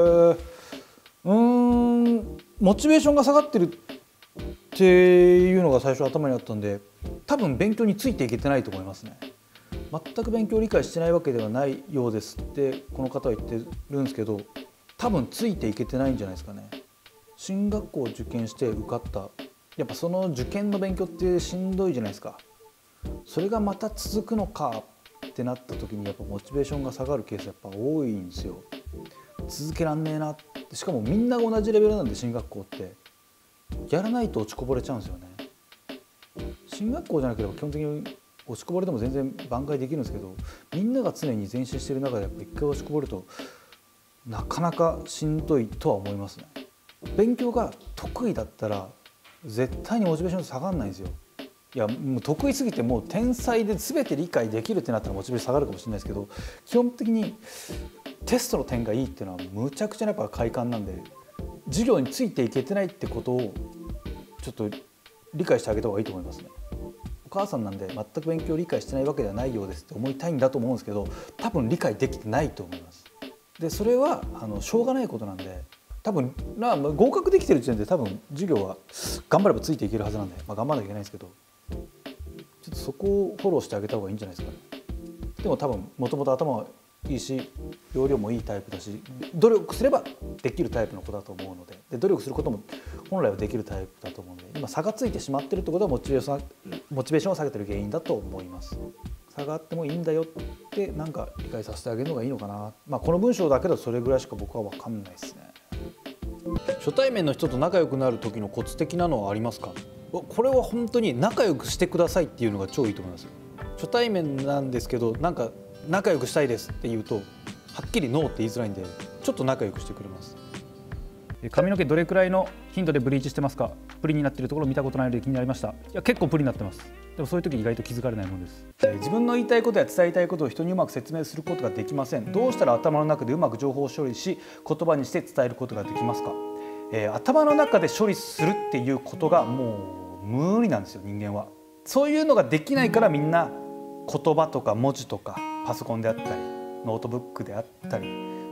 S4: モチベーションが下がってるっていうのが最初頭にあったんで、多分勉強についていけてないと思いますね。全く勉強を理解してないわけではないようですってこの方は言ってるんですけど、多分ついていけてないんじゃないですかね。進学校を受験して受かった、やっぱその受験の勉強ってしんどいじゃないですか。それがまた続くのかってなった時に、やっぱモチベーションが下がるケースやっぱ多いんですよ。続けらんねえなって。しかもみんなが同じレベルなんで、進学校ってやらないと落ちこぼれちゃうんですよね。進学校じゃなければ基本的に落ちこぼれでも全然挽回できるんですけど、みんなが常に前進している中でやっぱ一回落ちこぼれるとなかなかしんどいとは思いますね。勉強が得意だったら絶対にモチベーション下がらないんですよ。いやもう得意すぎてもう天才で全て理解できるってなったらモチベーション下がるかもしれないですけど、基本的にテストの点がいいっていうのはむちゃくちゃやっぱ快感なんで、授業についていけてないってことをちょっと理解してあげた方がいいと思いますね。お母さんなんで全く勉強を理解してないわけではないようですって思いたいんだと思うんですけど、多分理解できてないと思います。でそれはしょうがないことなんで、多分合格できてる時点で多分授業は頑張ればついていけるはずなんで、頑張らなきゃいけないんですけど、ちょっとそこをフォローしてあげた方がいいんじゃないですかね。でも多分もともと頭はいいし容量もいいタイプだし、努力すればできるタイプの子だと思うの で努力することも本来はできるタイプだと思うので、今差がついてしまってるってことはモチベーションを下げてる原因だと思います。差があってもいいんだよってなんか理解させてあげるのがいいのかな。この文章だけだとそれぐらいしか僕は分かんないですね。初対面の人と仲良くなる時のコツ的なのはありますか。これは本当に仲良くしてくださいっていうのが超いいと思います。初対面なんですけどなんか仲良くしたいですって言うとはっきりノーって言いづらいんで、ちょっと仲良くしてくれます。
S1: 髪の毛どれくらいの頻度でブリーチしてますか。プリになっているところ見たことないので気になりました。いや結構プリになってます。でもそういう時意外と気づかれないものです。
S4: 自分の言いたいことや伝えたいことを人にうまく説明することができません。どうしたら頭の中でうまく情報を処理し言葉にして伝えることができますか。頭の中で処理するっていうことがもう無理なんですよ、人間は。そういうのができないからみんな言葉とか文字とかパソコンであったりノートブックであったり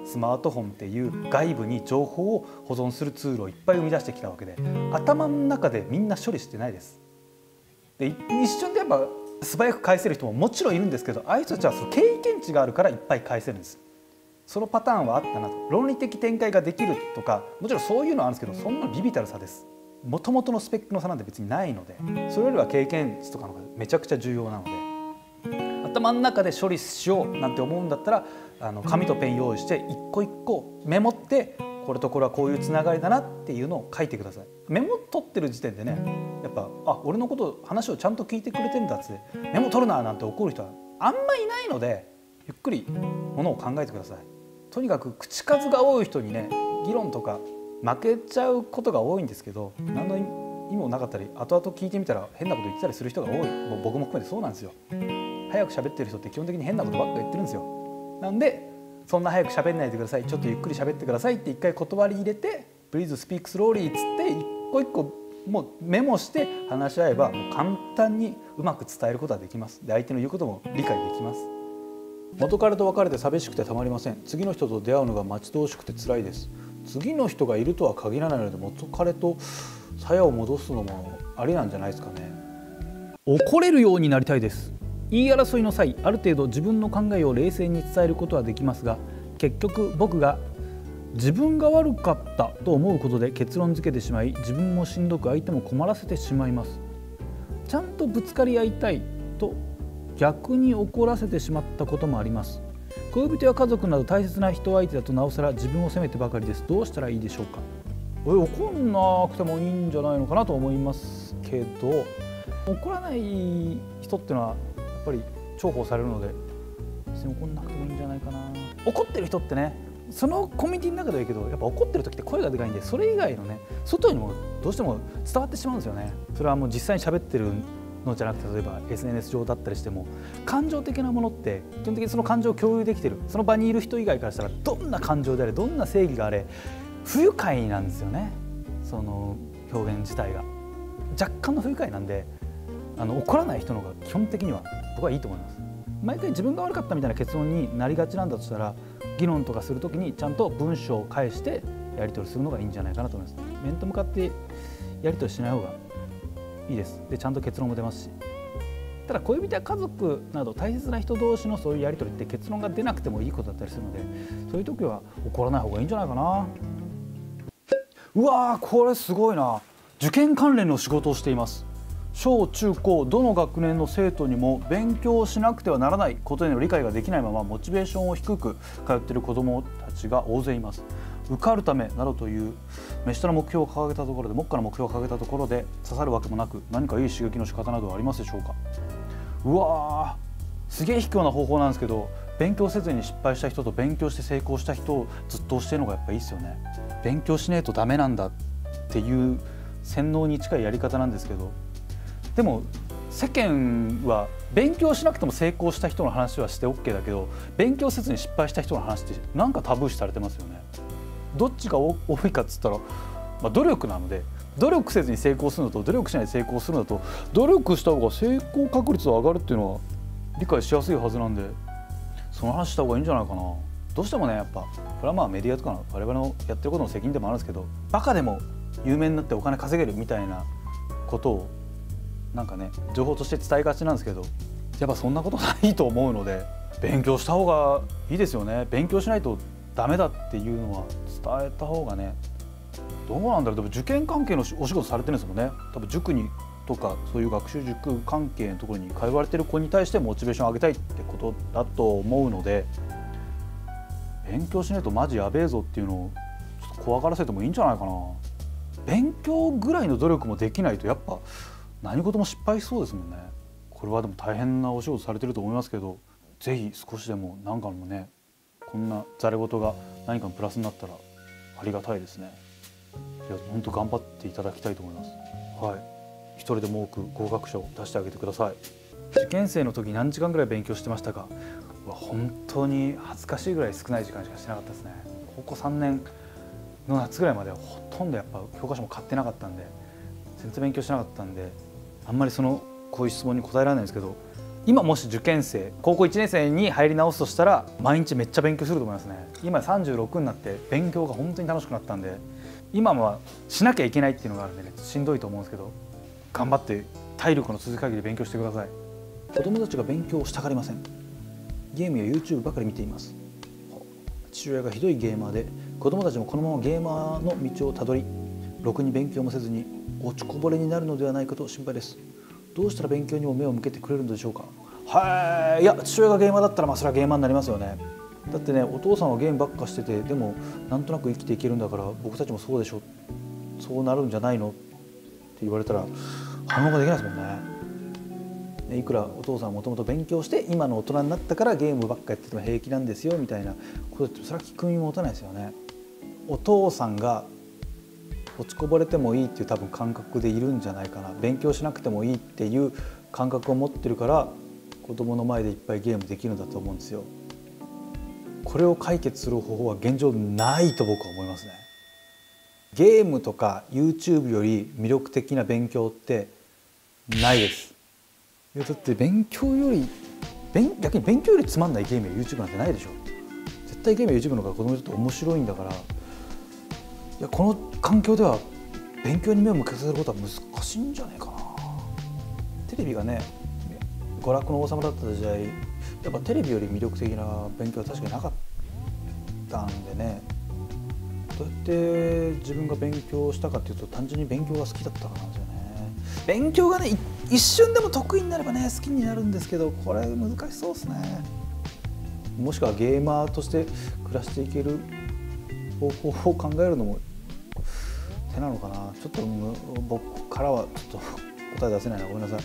S4: スマートフォンっていう外部に情報を保存するツールをいっぱい生み出してきたわけで、頭の中でみんな処理してないです。で一瞬でやっぱ素早く返せる人ももちろんいるんですけど、ああいう人たちはその経験値があるからいっぱい返せるんです。そのパターンはあったなと。論理的展開ができるとかもちろんそういうのはあるんですけど、そんなビビたる差です。もともとのスペックの差なんて別にないので、それよりは経験値とかの方がめちゃくちゃ重要なので、頭の中で処理しようなんて思うんだったら紙とペン用意して一個一個メモって、これとこれはこういうつながりだなっていうのを書いてください。メモ取ってる時点でね、やっぱ俺のこと話をちゃんと聞いてくれてんだっつってメモ取るななんて怒る人はあんまいないので、ゆっくりものを考えてください。とにかく口数が多い人にね、議論とか負けちゃうことが多いんですけど、何の意味もなかったり後々聞いてみたら変なこと言ってたりする人が多い。もう僕も含めてそうなんですよ。早く喋ってる人って基本的に変なことばっか言ってるんですよ。なんでそんな早く喋んないでください、ちょっとゆっくり喋ってくださいって一回断り入れて、Please speak slowly っつって一個一個もうメモして話し合えば、もう簡単にうまく伝えることができます。で相手の言うことも理解できます。元彼と別れて寂しくてたまりません。次の人と出会うのが待ち遠しくて辛いです。次の人がいるとは限らないので、元彼と鞘を戻すのもありなんじゃないですかね。
S1: 怒れるようになりたいです。言い争いの際、ある程度自分の考えを冷静に伝えることはできますが、結局僕が自分が悪かったと思うことで結論付けてしまい、自分もしんどく相手も困らせてしまいます。ちゃんとぶつかり合いたいと逆に怒らせてしまったこともあります。恋人や家族など大切な人相手だとなおさら自分を責めてばかりです。どうしたらいいでしょうか。怒んなくてもいいんじゃないのかなと思いますけど、怒らない人っていうのはやっぱり重宝されるので、別に怒んなくてもいいんじゃないかな。怒ってる人ってね、そのコミュニティの中ではいいけど、やっぱ怒ってる時って声がでかいんで、それ以外のね外にもどうしても伝わってしまうんですよね。それはもう実際に喋ってるのじゃなくて、例えば SNS 上だったりしても、感情的なものって基本的にその感情を共有できてる、その場にいる人以外からしたらどんな感情であれどんな正義があれ不愉快なんですよね。その表現自体が若干の不愉快なんで、怒らない人の方が基本的には僕はいいと思います。毎回自分が悪かったみたいな結論になりがちなんだとしたら、議論とかするときにちゃんと文章を返してやり取りするのがいいんじゃないかなと思います。面と向かってやり取りしない方がいいです。でちゃんと結論も出ますし、ただ恋人や家族など大切な人同士のそういうやり取りって結論が出なくてもいいことだったりするので、そういう時は怒らない方がいいんじゃないかな。うわー、これすごいな。受験関連の仕事をしています。小中高どの学年の生徒にも勉強しなくてはならないことへの理解ができないままモチベーションを低く通っている子どもたちが大勢います。受かるためなどという目下の目標を掲げたところで、目下の目標を掲げたところで刺さるわけもなく、何かいい刺激の仕方などはありますでしょうか。うわー、すげえ卑怯な方法なんですけど、勉強せずに失敗した人と勉強して成功した人をずっと教えるのがやっぱいいですよね。勉強しねえとダメなんだっていう洗脳に近いやり方なんですけど、でも世間は勉強しなくても成功した人の話はして OK だけど、勉強せずに失敗した人の話ってなんかタブー視されてますよね。どっちが多いかっつったら、努力なので、努力せずに成功するのと努力しないで成功するのと、努力した方が成功確率が上がるっていうのは理解しやすいはずなんで、その話した方がいいんじゃないかな。どうしてもね、やっぱこれはまあメディアとかの我々のやってることの責任でもあるんですけど、バカでも有名になってお金稼げるみたいなことをなんかね情報として伝えがちなんですけど、やっぱそんなことないと思うので、勉強した方がいいですよね。勉強しないとダメだっていうのは伝えた方がね。どうなんだろう。でも受験関係のお仕事されてるんですもんね。多分塾にとかそういう学習塾関係のところに通われてる子に対してモチベーションを上げたいってことだと思うので、勉強しないとマジやべえぞっていうのをちょっと怖がらせてもいいんじゃないかな。勉強ぐらいの努力もできないとやっぱ何事も失敗しそうですもんね。これはでも大変なお仕事されてると思いますけど、ぜひ少しでも何かのね、こんなざれ事が何かのプラスになったらありがたいですね。いや本当頑張っていただきたいと思います。はい、一人でも多く合格者を出してあげてください。受験生の時何時間ぐらい勉強してましたか。本当に恥ずかしいぐらい少ない時間しかしてなかったですね。高校3年の夏ぐらいまではほとんどやっぱ教科書も買ってなかったんで、全然勉強しなかったんで、あんまりこういう質問に答えられないんですけど、 今もし受験生高校1年生に入り直すとしたら毎日めっちゃ勉強すると思いますね。今36になって勉強が本当に楽しくなったんで、今はしなきゃいけないっていうのがあるんでね、しんどいと思うんですけど、頑張って体力の続く限り勉強してください。
S4: 子供たちが勉強をしたがりません。ゲームや YouTube ばかり見ています。父親がひどいゲーマーで、子供たちもこのままゲーマーの道をたどり、ろくに勉強もせずに落ちこぼれになるのではないかと心配です。どうしたら勉強にも目を向けてくれるのでしょうか。はい、いや父親がゲーマーだったらそれはゲーマーになりますよね。だってね、お父さんはゲームばっかしてて、でもなんとなく生きていけるんだから僕たちもそうでしょ、そうなるんじゃないのって言われたら反応ができないですもんね。いくらお父さんはもともと勉強して今の大人になったからゲームばっかやってても平気なんですよみたいなことってそれは聞く耳持たないですよね。お父さんが落ちこぼれてもいいっていう多分感覚でいるんじゃないかな。勉強しなくてもいいっていう感覚を持ってるから子供の前でいっぱいゲームできるんだと思うんですよ。これを解決する方法は現状ないと僕は思いますね。ゲームとか YouTube より魅力的な勉強ってないです。いやだって勉強より逆に勉強よりつまんないゲームや YouTube なんてないでしょ。絶対ゲームや YouTube の方が子供にとって面白いんだから、いやこの環境では勉強に目を向けさせることは難しいんじゃないかな。テレビがね娯楽の王様だった時代、やっぱテレビより魅力的な勉強は確かになかったんでね、どうやって自分が勉強したかっていうと単純に勉強が好きだったからなんですよね。勉強がね一瞬でも得意になればね好きになるんですけど、これ難しそうですね。もしくはゲーマーとして暮らしていける方法を考えるのも手なのかな。ちょっと僕からはちょっと答え出せないな、ごめんなさい。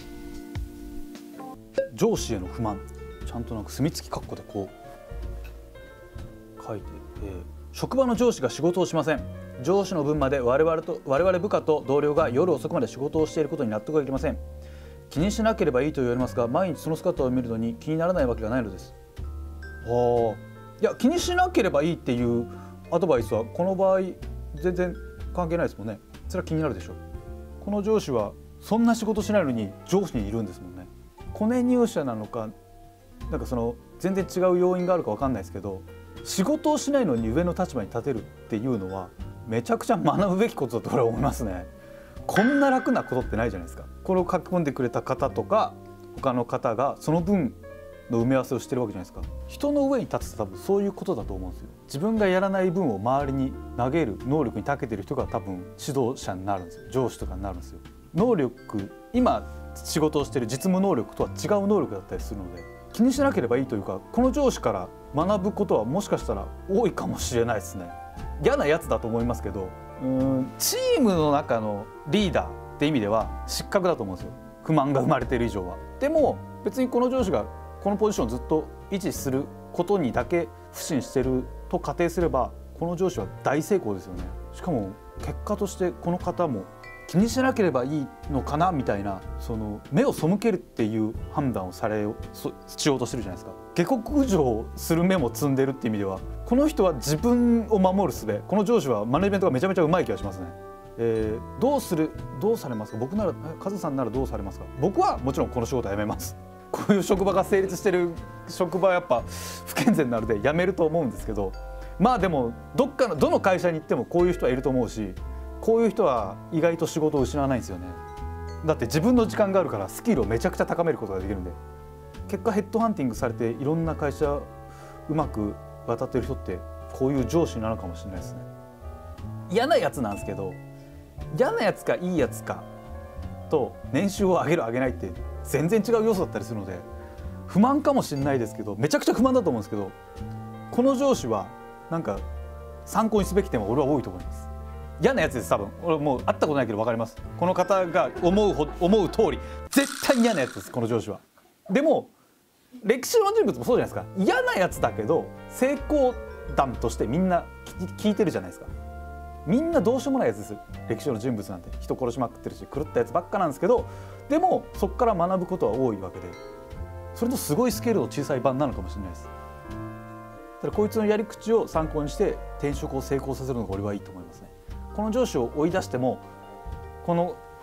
S4: 上司への不満、ちゃんとなんか墨付き括弧でこう書いて、職場の上司が仕事をしません。上司の分まで我々部下と同僚が夜遅くまで仕事をしていることに納得がいきません。気にしなければいいと言われますが、毎日その姿を見るのに気にならないわけがないのです。いや気にしなければいいっていうアドバイスはこの場合全然関係ないですもんね。それは気になるでしょう。この上司はそんな仕事しないのに上司にいるんですもんね。コネ入社なのか、なんかその全然違う要因があるか分かんないですけど、仕事をしないのに上の立場に立てるっていうのはめちゃくちゃ学ぶべきことだと俺は思いますね。こんな楽なことってないじゃないですか。これを書き込んでくれた方とか他の方がその分の埋め合わせをしてるわけじゃないですか。人の上に立つと多分そういうことだと思うんですよ。自分がやらない分を周りに投げる能力に長けてる人が多分指導者になるんですよ。上司とかになるんですよ。能力、今仕事をしている実務能力とは違う能力だったりするので、気にしなければいいというか、この上司から学ぶことはもしかしたら多いかもしれないですね。嫌なやつだと思いますけど、チームの中のリーダーって意味では失格だと思うんですよ。不満が生まれている以上は。でも別にこの上司がこのポジションをずっと維持することにだけ不信してると仮定すれば、この上司は大成功ですよね。しかも結果としてこの方も気にしなければいいのかなみたいな、その目を背けるっていう判断をしようとしてるじゃないですか。下克上する目も積んでるっていう意味では、この人は自分を守る術、この上司はマネジメントがめちゃめちゃうまい気がしますね。どうされますか。僕ならカズさんならどうされますか。僕はもちろんこの仕事は辞めます。こういう職場が成立してる職場はやっぱ不健全なので辞めると思うんですけど、まあでもどの会社に行ってもこういう人はいると思うし、こういう人は意外と仕事を失わないんですよね。だって自分の時間があるからスキルをめちゃくちゃ高めることができるんで、結果ヘッドハンティングされていろんな会社うまく渡ってる人ってこういう上司なのかもしれないですね。嫌なやつなんですけど、嫌なやつかいいやつかと年収を上げる上げないって全然違う要素だったりするので、不満かもしれないですけど、めちゃくちゃ不満だと思うんですけど、この上司はなんか参考にすべき点は俺は多いと思います。嫌なやつです。多分俺もう会ったことないけど分かります。この方が思う通り絶対に嫌なやつです、この上司は。でも歴史の人物もそうじゃないですか。嫌なやつだけど成功談としてみんな聞いてるじゃないですか。みんなどうしようもないやつです。歴史の人物なんて人殺しまくってるし狂ったやつばっかなんですけど、でもそこから学ぶことは多いわけで、それとすごいスケールの小さい版なのかもしれないです。ただこいつのやり口を参考にして転職を成功させるのが俺はいいと思いますね。この上司を追い出してもこの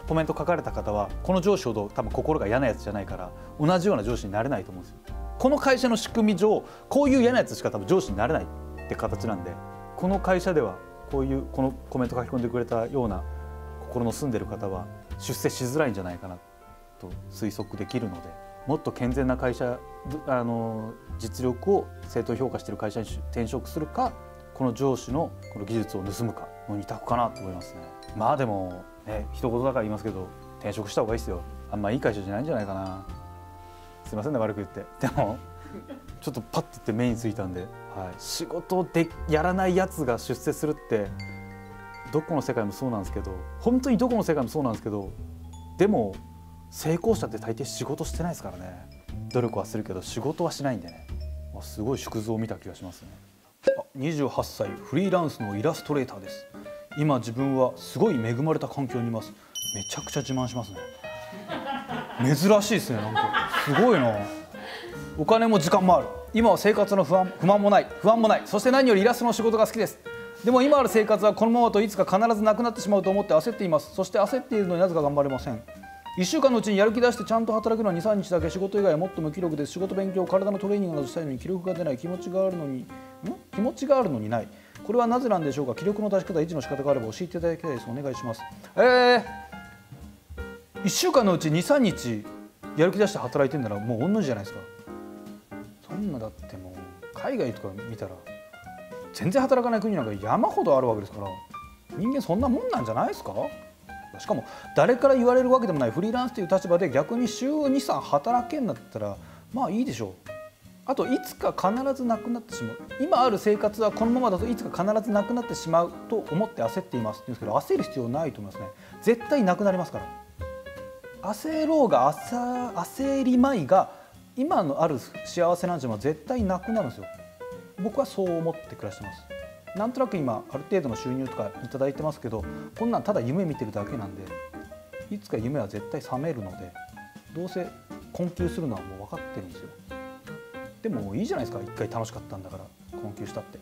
S5: コメント書かれた方はこの上司ほど多分心が嫌なやつじゃないから同じような上司になれないと思うんですよ。この会社の仕組み上こういう嫌なやつしか多分上司になれないって形なんで、この会社ではこのコメント書き込んでくれたような心の住んでる方は出世しづらいんじゃないかなと推測できるので、もっと健全な会社実力を正当評価している会社に転職するか、この上司のこの技術を盗むかの二択かなと思いますね。まあでもね、一言だから言いますけど転職した方がいいですよ。あんまいい会社じゃないんじゃないかな。すいませんね悪く言って。でもちょっとパッと言って目についたんで、はい、仕事でやらないやつが出世するってどこの世界もそうなんですけど、本当にどこの世界もそうなんですけど、でも成功者って大抵仕事してないですからね。努力はするけど仕事はしないんでね、すごい縮図を見た気がしますね。28歳フリーランスのイラストレーターです。今自分はすごい恵まれた環境にいます。めちゃくちゃ自慢しますね。珍しいですね。なんかすごいな。お金も時間もある。今は生活の不安もない。そして何よりイラストの仕事が好きです。でも今ある生活はこのままといつか必ずなくなってしまうと思って焦っています。そして焦っているのになぜか頑張れません。1週間のうちにやる気出してちゃんと働くのは 2,3 日だけ。仕事以外はもっと無気力です。仕事、勉強、体のトレーニングなどしたいのに気力が出ない。気持ちがあるのにない。これはなぜなんでしょうか。気力の出し方、維持の仕方があれば教えていただきたいです。お願いします。1週間のうち 2,3 日やる気出して働いてるならもう同じじゃないですか。そんなだってもう海外とか見たら全然働かない国なんか山ほどあるわけですから、人間そんなもんなんじゃないですか。しかも誰から言われるわけでもないフリーランスという立場で逆に週 2,3 働けんだったらまあいいでしょう。あといつか必ずなくなってしまう。今ある生活はこのままだといつか必ずなくなってしまうと思って焦っていますって言うんですけど、焦る必要ないと思いますね。絶対なくなりますから。焦ろうが焦りまいが今のある幸せなんていうのは絶対なくなるんですよ。僕はそう思って暮らしてます。なんとなく今ある程度の収入とかいただいてますけど、こんなんただ夢見てるだけなんで、いつか夢は絶対覚めるので、どうせ困窮するのはもう分かってるんですよ。でもいいじゃないですか。一回楽しかったんだから困窮したって、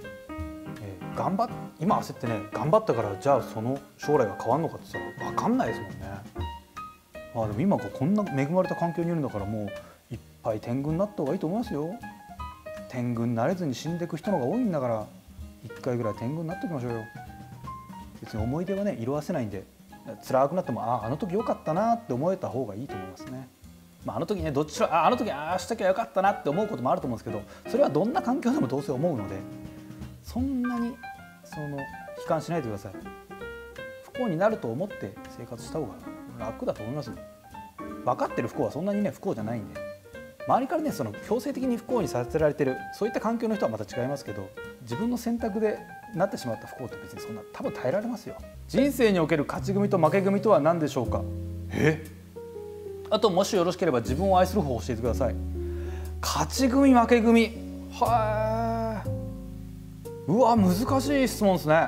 S5: 今焦ってね頑張ったからじゃあその将来が変わるのかって言ったら分かんないですもんね。でも今こんな恵まれた環境にいるんだからもういっぱい天狗になった方がいいと思いますよ。天狗になれずに死んでいく人の方が多いんだから、一回ぐらい天狗になっておきましょうよ。別に思い出はね色あせないんで、辛くなってもあの時良かったなって思えた方がいいと思いますね。あの時ねどっちしろあの時しときゃよかったなって思うこともあると思うんですけど、それはどんな環境でもどうせ思うので、そんなに悲観しないでください。不幸になると思って生活した方が楽だと思います。分かってる不幸はそんなにね不幸じゃないんで、周りからね強制的に不幸にさせられてるそういった環境の人はまた違いますけど、自分の選択でなってしまった不幸って別にそんな多分耐えられますよ。人生における勝ち組と負け組とは何でしょうか。あともしよろしければ自分を愛する方を教えてください。勝ち組負け組、うわ難しい質問ですね。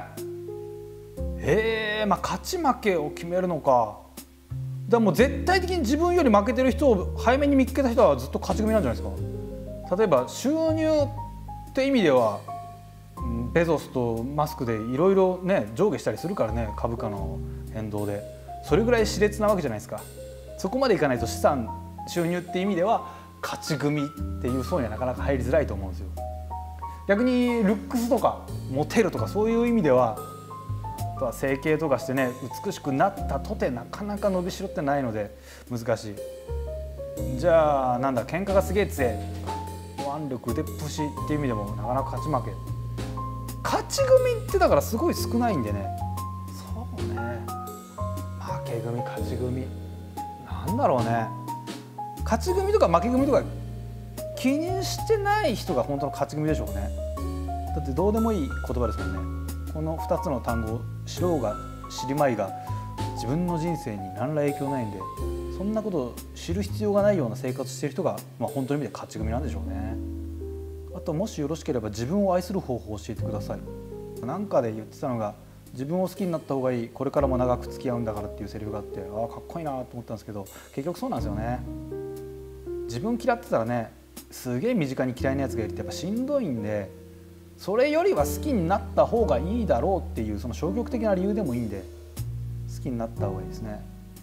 S5: 勝ち負けを決めるのか。だからもう絶対的に自分より負けてる人を早めに見つけた人はずっと勝ち組なんじゃないですか。例えば収入って意味ではベゾスとマスクでいろいろね上下したりするからね、株価の変動でそれぐらい熾烈なわけじゃないですか。そこまでいかないと資産収入って意味では勝ち組っていう層にはなかなか入りづらいと思うんですよ。逆にルックスとかモテるとかそういう意味では、あとは整形とかしてね美しくなったとてなかなか伸びしろってないので難しい。じゃあなんだ喧嘩がすげえ強い腕力腕っぷしっていう意味でもなかなか勝ち負け、勝ち組ってだからすごい少ないんでね。そうね、負け組勝ち組なんだろうね。勝ち組とか負け組とか気にしてない人が本当の勝ち組でしょうね。だってどうでもいい言葉ですもんね。この2つの単語知ろうが知りまいが自分の人生に何ら影響ないんで、そんなことを知る必要がないような生活している人が、本当の意味で勝ち組なんでしょうね。あともしよろしければ自分を愛する方法を教えてください。なんかで言ってたのが、自分を好きになった方がいい、これからも長く付き合うんだからっていうセリフがあって、かっこいいなと思ったんですけど、結局そうなんですよね。自分嫌ってたらねすげえ身近に嫌いなやつがいるってやっぱしんどいんで、それよりは好きになった方がいいだろうっていうその消極的な理由でもいいんで好きになった方がいいですね。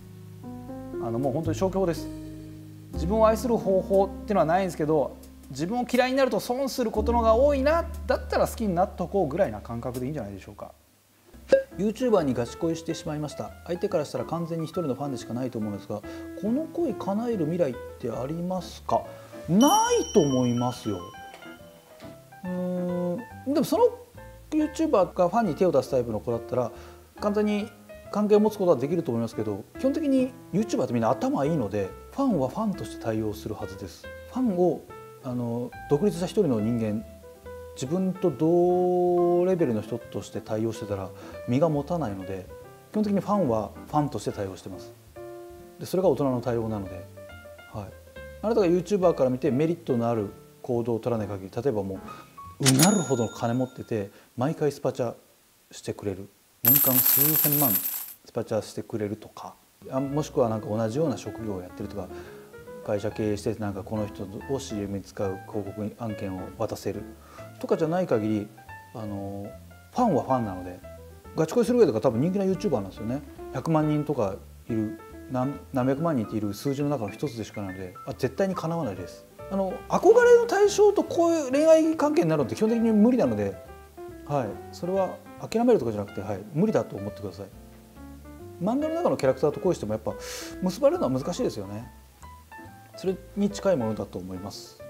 S4: もう本当に消去法です。自分を愛する方法っていうのはないんですけど、自分を嫌いになると損することのが多いな、だったら好きになっとこうぐらいな感覚でいいんじゃないでしょうか。YouTuber にガチ恋してしまいました。相手からしたら完全に一人のファンでしかないと思うんですが、この恋叶える未来ってありますか？ないと思いますよ。でもその YouTuber がファンに手を出すタイプの子だったら簡単に関係を持つことはできると思いますけど、基本的に YouTuber ってみんな頭いいので、ファンはファンとして対応するはずです。ファンを独立した一人の人間、自分と同レベルの人として対応してたら身が持たないので、基本的にファンはファンとして対応してます。でそれが大人の対応なので、はい、あなたが YouTuber から見てメリットのある行動を取らない限り、例えばもうなるほど金持ってて毎回スパチャしてくれる、年間数千万スパチャしてくれるとか、もしくはなんか同じような職業をやってるとか、会社経営してなんかこの人を CM に使う広告案件を渡せるとかじゃない限り、ファンはファンなので、ガチ恋する上とか多分人気な YouTuber なんですよね。100万人とかいる、何百万人っている数字の中の一つでしかないので、絶対にかなわないです。憧れの対象とこういう恋愛関係になるのって基本的に無理なので、はい、それは諦めるとかじゃなくて、はい、無理だと思ってください。漫画の中のキャラクターと恋してもやっぱ結ばれるのは難しいですよね。それに近いものだと思います。